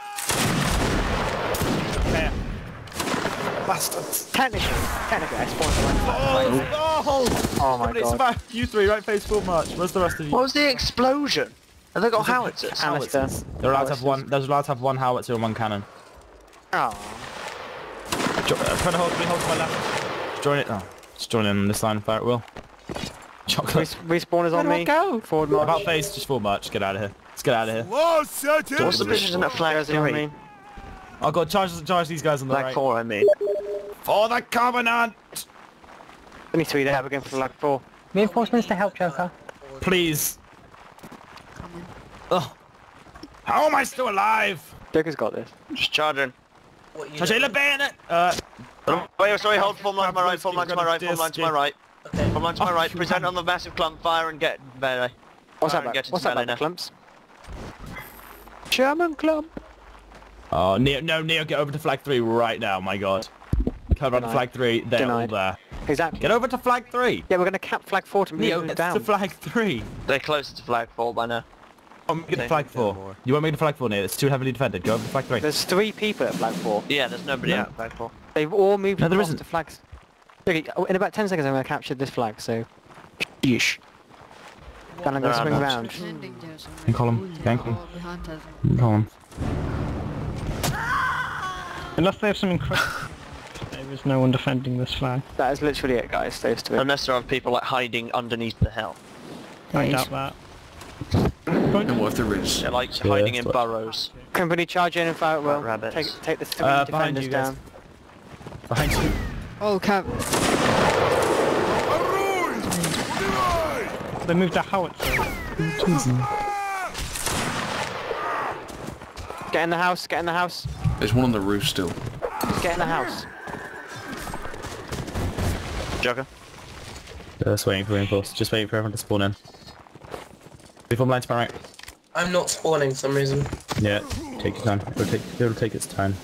A: There. Bastards.
C: Technically, I spawned at the Oh my
A: Company
C: god.
A: survive. You 3, right face full march. Where's the rest of you?
B: What was the explosion? Have they got howitzers?
C: Alistair.
A: They're allowed to have one. They're allowed to have one howitzer and one cannon.
C: Oh.
A: Predator hold to my left. Just join it. Oh, just join in on this line. Fire at will. Chocolate.
C: Respawn is on me. Forward march.
A: About face, just full march. Get out of here. Let's get out of here.
B: What's the position at flag
C: Jersey on
B: 3?
C: me.
A: Oh god, charge these guys on the
B: Flag
A: right.
B: 4, I mean.
A: For the Covenant!
C: Only 3 there, we're going for flag 4.
G: Reinforcements to help, Joker.
A: Please.
E: Coming.
A: Oh. How am I still alive?
C: Joker's got this.
B: Just charging.
A: Touch the bayonet!
B: Wait, sorry, hold. Form line to my right, form line to my right, form line to my right. Form line to my
A: Oh,
B: right.
A: you
B: Present
A: can.
B: on the massive clump, fire and get melee.
C: What's
B: Fire
C: that
B: and
C: about?
B: get
C: What's
B: into
C: that
B: melee
C: about, the
B: now.
C: clumps? German clump.
A: Oh, Neo, get over to flag 3 right now, my god. Cover on
C: Denied.
A: flag 3, they're
C: Denied.
A: all there.
C: Exactly.
A: Get over to flag 3!
C: Yeah, we're going to cap flag 4 to
A: Neo,
C: move
A: get
C: down.
A: to flag 3!
B: They're closer to flag 4 by now.
A: I'm going to
B: Okay.
A: flag 4. You won't make the flag 4, Neo, it's too heavily defended. Go over to flag 3.
C: There's 3 people at flag 4.
B: Yeah, there's nobody
A: No.
B: out flag 4.
C: They've all moved
A: No, there
C: across
A: isn't.
C: to flags. Okay, in about 10 seconds I'm going to capture this flag, so... Yeesh. Then I'm going to
B: They're
C: swing
B: out.
C: round.
E: Pretending there's someone
A: Gang column, gang column.
E: behind us.
A: Come on.
H: Unless they have some incredible... There's no one defending this flag.
C: That is literally it, guys. Those 2.
B: Unless there are people like hiding underneath the hill.
H: I doubt that.
D: And what if there is?
B: They're like
A: Yeah,
B: hiding in
A: that's what-
B: burrows.
C: Company charge in and fire at will.
B: Like rabbits.
C: Take the 3
A: behind
C: defenders
A: you guys.
C: down.
A: Behind you.
E: Oh, Cav.
H: They moved a howitzer.
C: Get in the house, get in the house.
D: There's one on the roof still.
C: Get in the house.
B: Joker.
A: Just waiting for reinforce. Just waiting for everyone to spawn in. Reform line to my right.
G: I'm not spawning for some reason.
A: Yeah, take your time. It'll take its time.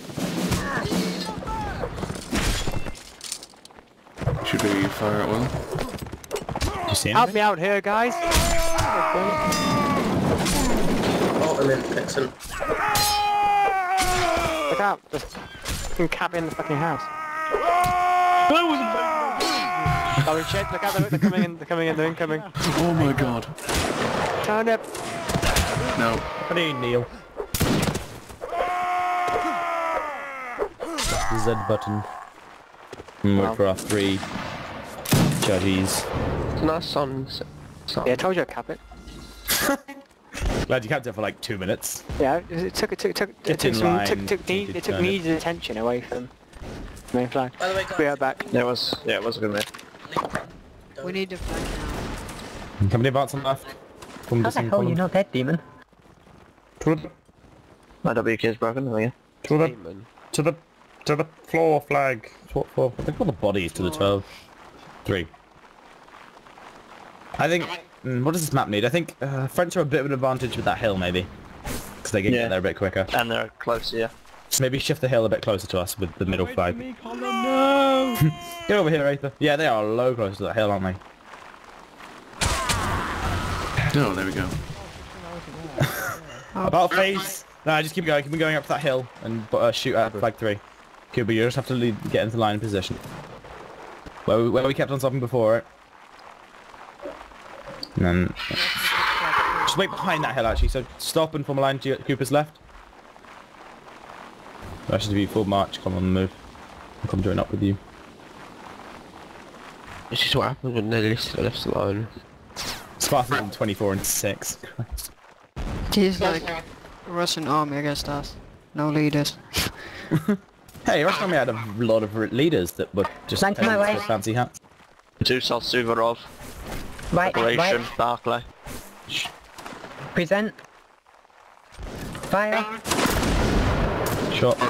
D: Should we fire at will?
A: Do you see
C: Help
A: anything?
C: me out here, guys.
G: Oh, I'm in. Excellent.
C: Look out. There's fucking cap in the fucking house. Oh shit, look out, they're coming in, they're incoming.
D: Oh my god.
C: Turn up.
D: No.
A: Company, Neil. Z button. And wait for our 3 judges.
G: Nice on.
C: Yeah, I told you I'd cap it.
A: Glad you kept it for like 2 minutes.
C: Yeah, it took
A: Get in line,
C: it took needed attention away from the main flag.
G: By the way,
C: We are back.
B: Yeah, it was a good move.
E: We need to flag now.
A: Company advance on left. Form
G: how
A: this
G: the
A: in
G: hell are you
A: column.
G: not dead, demon?
B: My W key is broken, there we go.
A: To the floor flag. What for? I think all the bodies to the 12. 3. I think. What does this map need? I think French are a bit of an advantage with that hill, maybe, because they can
B: Yeah.
A: get there a bit quicker.
B: And they're closer, yeah.
A: So maybe shift the hill a bit closer to us with the middle flag.
H: Me, Colin, no!
A: Get over here, Aether. Yeah, they are low close to that hill, aren't they?
D: No, there we go.
A: About face. No, just keep going up to that hill and shoot at flag 3. Cuba, you just have to get into line and position. Where we kept on stopping before, right? And then... Just wait behind that hill actually, so stop and form a line to Cooper's left. That should be full march, come on the move. I'll come join up with you.
I: This is what happens when they're left alone.
A: Spartan 24 and 6.
E: He's like Russian army against us. No leaders.
A: Hey, Russian army had a lot of leaders that were just
G: Thank my way.
A: fancy hats.
B: Dusov Suvorov,
G: Right,
B: Operation
G: right.
B: Barclay.
G: Present. Fire.
A: Shot.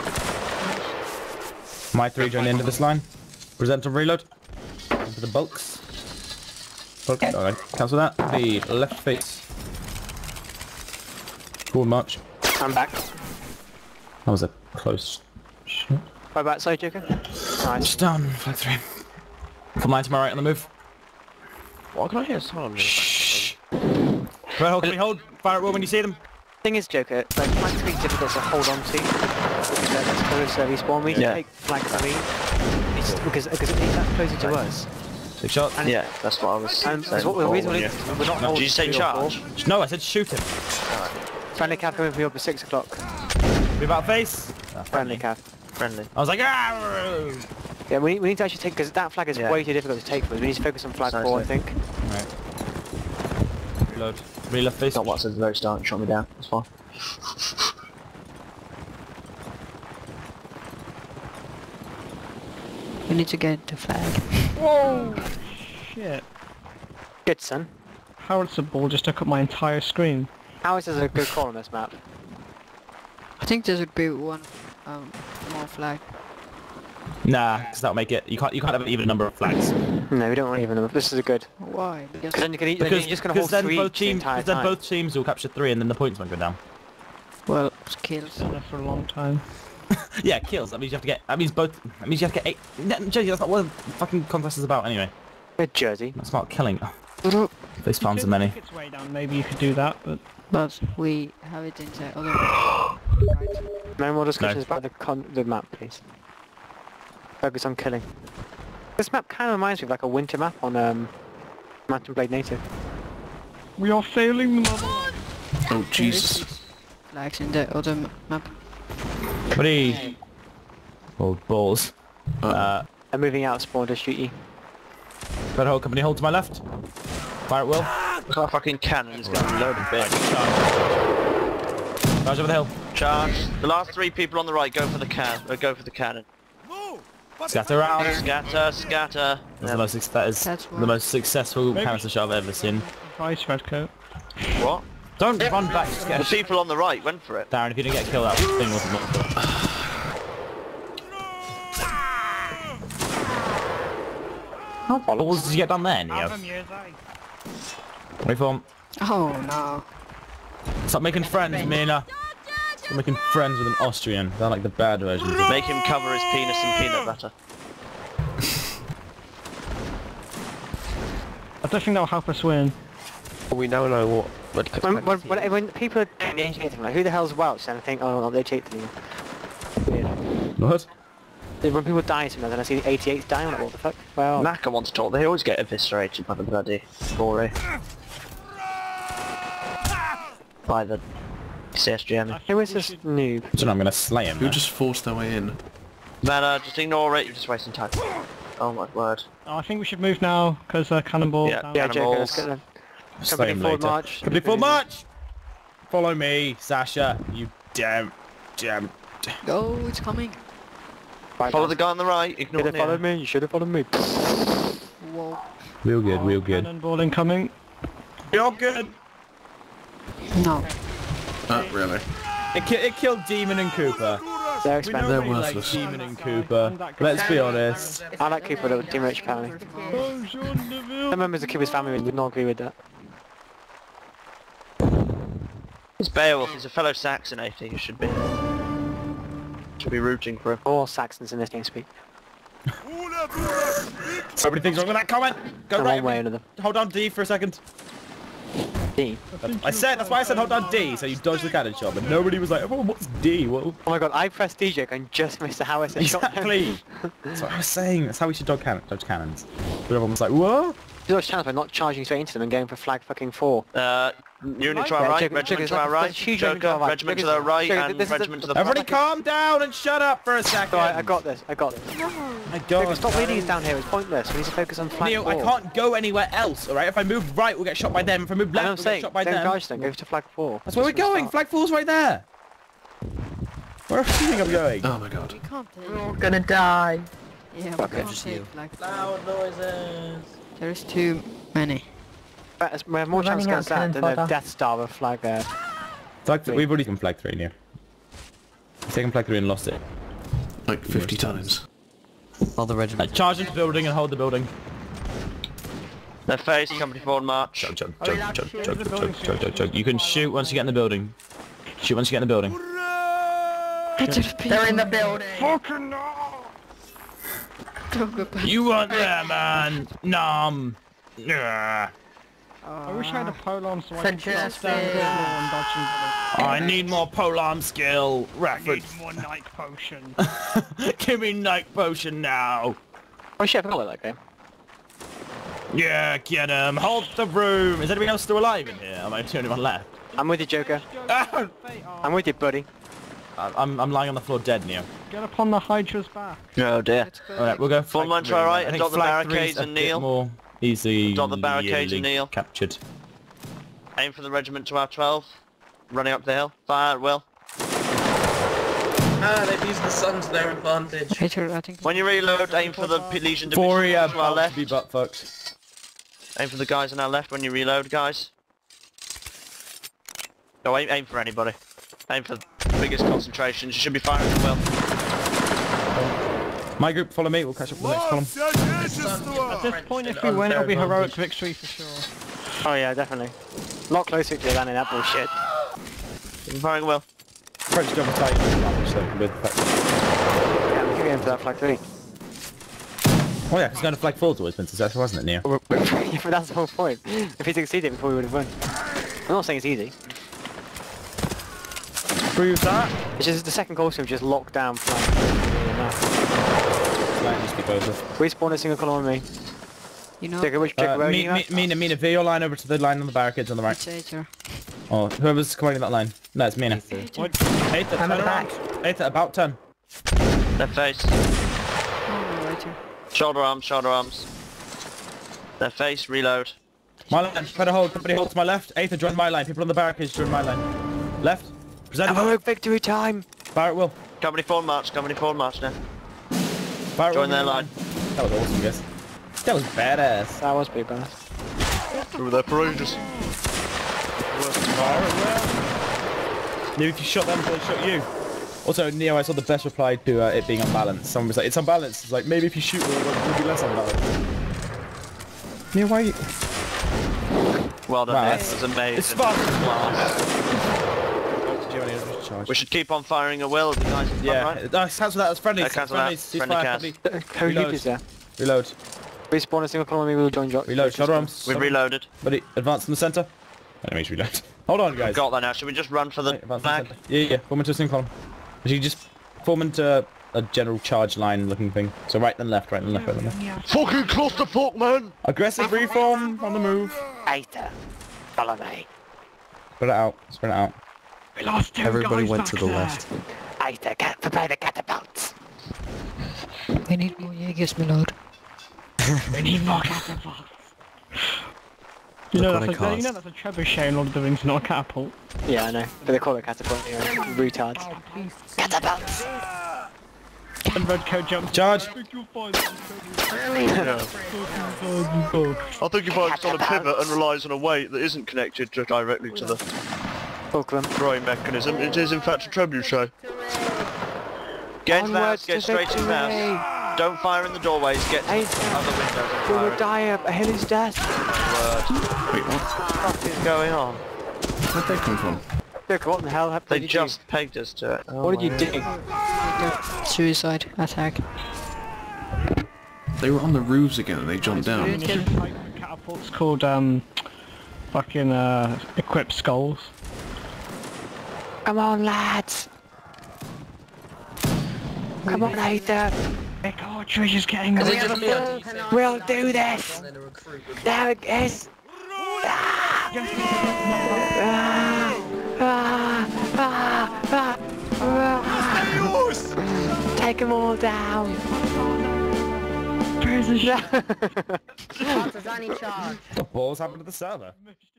A: My 3 join the end of this line. Present and reload. Into the bulks. Okay, alright, cancel that. The left face. Forward march.
C: I'm back.
A: That was a close shot.
C: Right back side, Joker. Nice.
A: Just down, flag 3. Come line to my right on the move.
I: Why can I hear someone?
A: Shh. Right, hold, can we hold? Fire at will when you see them.
C: Thing is, Joker, like flag 3 is difficult to hold on to. That's close respawn. We
B: Yeah.
C: take flag 3. It's just because it's that closer to us.
A: 6 shots.
B: Yeah, that's what I was saying.
C: And that's what the reason
B: before,
C: we're not holding
B: Did you say
C: 3 or 4.
B: charge?
A: No, I said shoot him.
C: Friendly cav coming for you up at 6 o'clock.
A: We about face.
C: Friendly cav.
B: Friendly.
A: I was like, ah!
C: Yeah, we need to actually take, because that flag is
B: Yeah.
C: way too difficult to take for us. We need to focus on flag 4, I
B: Precisely.
C: think.
A: Right. Reload. Really left face.
B: Not what I said at the very start, shot me down. It's fine.
E: We need to get the flag.
H: Whoa! Shit.
C: Good, son.
H: Howard's the ball just took up my entire screen.
C: Ours is a good call on this map.
E: I think there's a big one more flag.
A: Nah, because that'll make it. You can't have an even number of flags.
C: No, we don't want even. This is a good.
E: Why?
C: Because then you're
A: Because
C: just gonna hold
A: then
C: 3
A: both
C: the
A: teams,
C: entire
A: then
C: time.
A: both teams will capture 3, and then the points won't go down.
E: Well, kills.
H: Been there for a long time.
A: Yeah, kills. That means you have to get. That means both. That means you have to get 8. No, Jersey, that's not what the fucking contest is about anyway.
C: Good Jersey.
A: That's about killing. Face palms are many.
H: If it's way down, maybe you could do that, but
E: But we have it inside other right.
C: No more discussions about the map, please. Focus on killing. This map kind of reminds me of like a winter map on Mountain Blade Native.
H: we are failing the level.
D: Oh, Jesus.
E: Flags in the other map.
A: Buddy. Oh, balls.
C: I'm moving out of spawn to shoot you.
A: Red Hole Company, hold to my left. Fire at will.
B: Look at that fucking cannon, it's going to load a bit.
A: Charge over the hill.
B: Charge. The last 3 people on the right, go for the cannon.
A: Scatter around.
B: Scatter, scatter.
A: That's the most, that is
E: That's
A: the
E: one.
A: most successful canister shot I've ever seen.
H: Vice Redcoat.
B: What?
A: Don't run back, just get
B: The
A: a shot.
B: people on the right went for it.
A: Darren, if you didn't get killed, that thing wasn't multiple. How balls did you get done there, Neo? Reform.
E: Oh no.
A: Stop making friends, Mina. Stop making friends with an Austrian. They're like the bad versions of
B: Make him cover his penis in peanut butter.
H: I don't think that'll help us win.
I: We now know what Redcoat
C: When people are doing the anything, like who the hell's Welsh, and I think, oh no, they're cheating you. Weird.
A: What?
C: When people die sometimes and I see the 88s die, I'm like, what the fuck? Well,
B: Naka wants to talk, they always get eviscerated by the bloody Tory. By the CSGM.
C: who is this noob?
A: So I'm gonna slay him.
D: Who
A: man.
D: just forced their way in?
B: Man, just ignore it, you're just wasting time. Oh my word.
H: Oh, I think we should move now, because Cannonball...
B: Yeah,
H: down.
C: Yeah, Joker, let's
B: Animals.
C: get them.
A: Slay
C: Company
A: him
C: forward
A: later.
C: march.
A: Company forward march! Follow me, Sasha. You damn.
E: Go, it's coming.
B: Follow the guy on the right,
C: You
B: ignore
C: should have followed
B: Neo.
C: me, you should have followed me.
E: Whoa.
A: Real good, real good.
H: Cannonball incoming.
A: You're good.
E: No.
D: Really?
A: It killed Demon and Cooper.
C: They're
A: We know
C: expensive.
D: They're
A: we like
D: worthless.
A: Demon and Cooper. Let's be honest.
C: I like Cooper, but Team Rich apparently. Some members of Cooper's family would not agree with that.
B: It's Beowulf, he's a fellow Saxonator, you should be rooting for him.
C: All Saxons in this game speak.
A: Nobody thinks wrong with that comment. Go
C: In
A: right.
C: one way or another.
A: Hold on D for a second.
C: D.
A: That's why I said hold on D, so you dodge the cannon shot, but nobody was like, oh, what's D? Whoa.
C: Oh my god, I pressed DJ and just missed the howitzer shot.
A: Exactly. That's what I was saying. That's how we should dodge cannons. But everyone was like, what?
C: There's a chance by not charging straight into them and going for flag fucking 4.
B: Unit to our right, regiment to our right, Joker, regiment to the right, and regiment to the
A: Everybody calm down and shut up for a second.
C: Alright, I got this.
A: My
C: Joker,
A: God.
C: stop leading us down here, it's pointless. We need to focus on flag
A: Neil,
C: 4.
A: I can't go anywhere else, alright? If I move right, we'll get shot by them. If I move left,
C: I'm
A: we'll get
C: saying,
A: shot by
C: don't
A: them.
C: charge them, go to flag 4.
A: That's where we're going. Flag 4's right there. Where do you think I'm going?
D: Oh my god.
E: You can't take.
G: We're all gonna die.
E: Yeah,
C: Fuck
E: we
C: it.
E: can't take flag.
A: Loud noises.
E: There's too many.
C: We have more chance
G: running out
C: against that
G: cannon
C: than a
G: fodder.
C: Death Star with flag there.
A: We've already taken flag 3 now. We've taken flag 3 and lost it.
D: Like 50 times.
I: All the regiment.
A: Charge into the building and hold the building.
B: Their face, company forward march.
A: Chug. You can shoot once you get in the building. Shoot once you get in the building.
G: They're in the building.
H: Fucking no!
E: Don't go back.
A: You want that, man? Nom. Yeah.
H: I wish I had a polearm so I
G: For
H: could just
G: justice.
H: stand there and dodging
A: I need more polearm skill.
H: bullets.
A: Rafford.
H: Need more night potion.
A: Give me night potion now.
C: Oh shit, I forgot about that game.
A: Yeah, get him. Hold the room. Is anybody else still alive in here? Am I the only one left?
C: I'm with you, Joker.
A: Ah!
C: I'm with you, buddy.
A: I'm lying on the floor dead, Neo.
H: Get up on the Hydra's back.
B: Oh dear.
E: Let's go.
A: Alright, we'll go
B: Full
A: flag
B: line to
A: 3.
B: our right,
A: I think
B: dot the
A: flag 3's
B: barricades
A: a
B: and
A: bit
B: kneel.
A: more easy.
B: Dot the barricades and kneel.
A: Captured.
B: Aim for the regiment to our 12. Running up the hill. Fire at will.
I: Ah, they've used the sun to their advantage.
E: Hater, I think.
B: When you reload, aim for the Legion Division
A: Four,
B: to our left.
A: be butt fucked.
B: Aim for the guys on our left when you reload, guys. No, aim for anybody. Aim for the biggest concentrations. You should be firing at will.
A: My group, follow me. We'll catch up with the next column.
H: At this point, if we win, it'll be heroic victory for sure.
C: Oh yeah, definitely. A lot closer to landing that bullshit.
B: I'm firing at will.
A: French double tight. With
C: Yeah, we keep going for that flag 3.
A: oh yeah, because going to flag 4's always been successful, hasn't it, Neo?
C: Yeah, but that's the whole point. If he succeeded before we would have won. I'm not saying it's easy.
A: Prove that.
C: It's just the second goal, so we just locked down flag 3.
A: Might just be closer.
C: Respawn a single column on me.
E: You know.
C: Joker, which Joker, where are you at?
A: Mina, veer your line over to the line on the barricades on the right.
E: It's Hater.
A: Or whoever's commanding that line. No, it's Mina.
E: Hater.
A: Aether,
G: I'm
A: turn
G: at the
A: around.
G: back.
A: Aether, about turn.
B: Their face.
E: Oh no, Hater.
B: Shoulder arms, shoulder arms. Their face, reload.
A: My line, better hold, company hold to my left. Aether, join my line. People on the barricades, join my line. Left. Present.
C: Heroic victory time!
A: Barrett will.
B: Company forward march now.
A: Barrett
B: Join
A: will
B: their
A: be
B: line.
A: That was awesome, guys. That was badass.
C: That was big bad.
B: Ooh, they're courageous.
A: Neo, if you shot them, they shot you. Also, Neo, I saw the best reply to it being unbalanced. Someone was like, it's unbalanced. It's like, maybe if you shoot, it'll be less unbalanced. Neo, why are you...
B: Well done,
A: Wow,
B: Nick.
A: that's-
B: That was amazing.
A: It's fun.
B: We should keep on firing at will. The guys in front,
A: Yeah,
B: right?
A: cancel that, that's friendly.
B: Cancel that. Friendly cast.
C: Code
A: Reload.
C: Loop is there.
A: Reload.
C: Respawn a single column on me, we'll join drop.
A: Reload, shoulder arms.
B: We've reloaded.
A: Buddy, advance in the centre. Enemies reload. Hold on, guys.
B: Got that now. Should we just run for the
A: Wait, advance in the
B: flag?
A: centre. Yeah, form into a single column. You can just form into a general charge line looking thing. So right then left, right then left, right then left.
B: Fucking clusterfuck, man!
A: Aggressive reform on the move.
C: Aether, follow me.
A: Spread it out, spread it out.
H: We lost 2
I: Everybody
H: guys
I: went
H: back
I: to the
H: there.
I: left.
C: Aether, prepare the catapults.
E: We need more Jaegers, my lord.
H: We need more catapults. You know,
I: Look what I
H: that's a trebuchet in Lord of the Rings, not a catapult.
C: Yeah, I know, but they call it catapult here, retards. Catapults!
H: And Redcoat jumps.
A: Charge!
B: I think if I was on a pivot and relies on a weight that isn't connected directly to the
C: Fulcrum.
B: throwing mechanism, it is in fact a trebuchet. Get into the house, get straight in the house. Don't fire in the doorways, get to
C: Aether,
B: other windows and
C: we will
B: fire it.
C: die a hideous death.
B: Word.
D: Wait, what?
B: What is going on?
D: Where'd they come from?
C: Joker, what the hell happened?
B: They just pegged us to it. Oh
C: What did you
B: my
C: do?
E: Suicide attack.
D: They were on the roofs again and they jumped down.
H: Initial type of catapults called, fucking, equipped skulls.
C: Come on, lads. Come on, Aether.
H: Oh, Treasure's getting
I: Is
H: us.
I: it just me or do you think
C: We'll do this!
I: then a recruit would
C: There it is! Take them all down!
H: Where's the shot?
G: Partisan charge.
A: The balls happened to the server.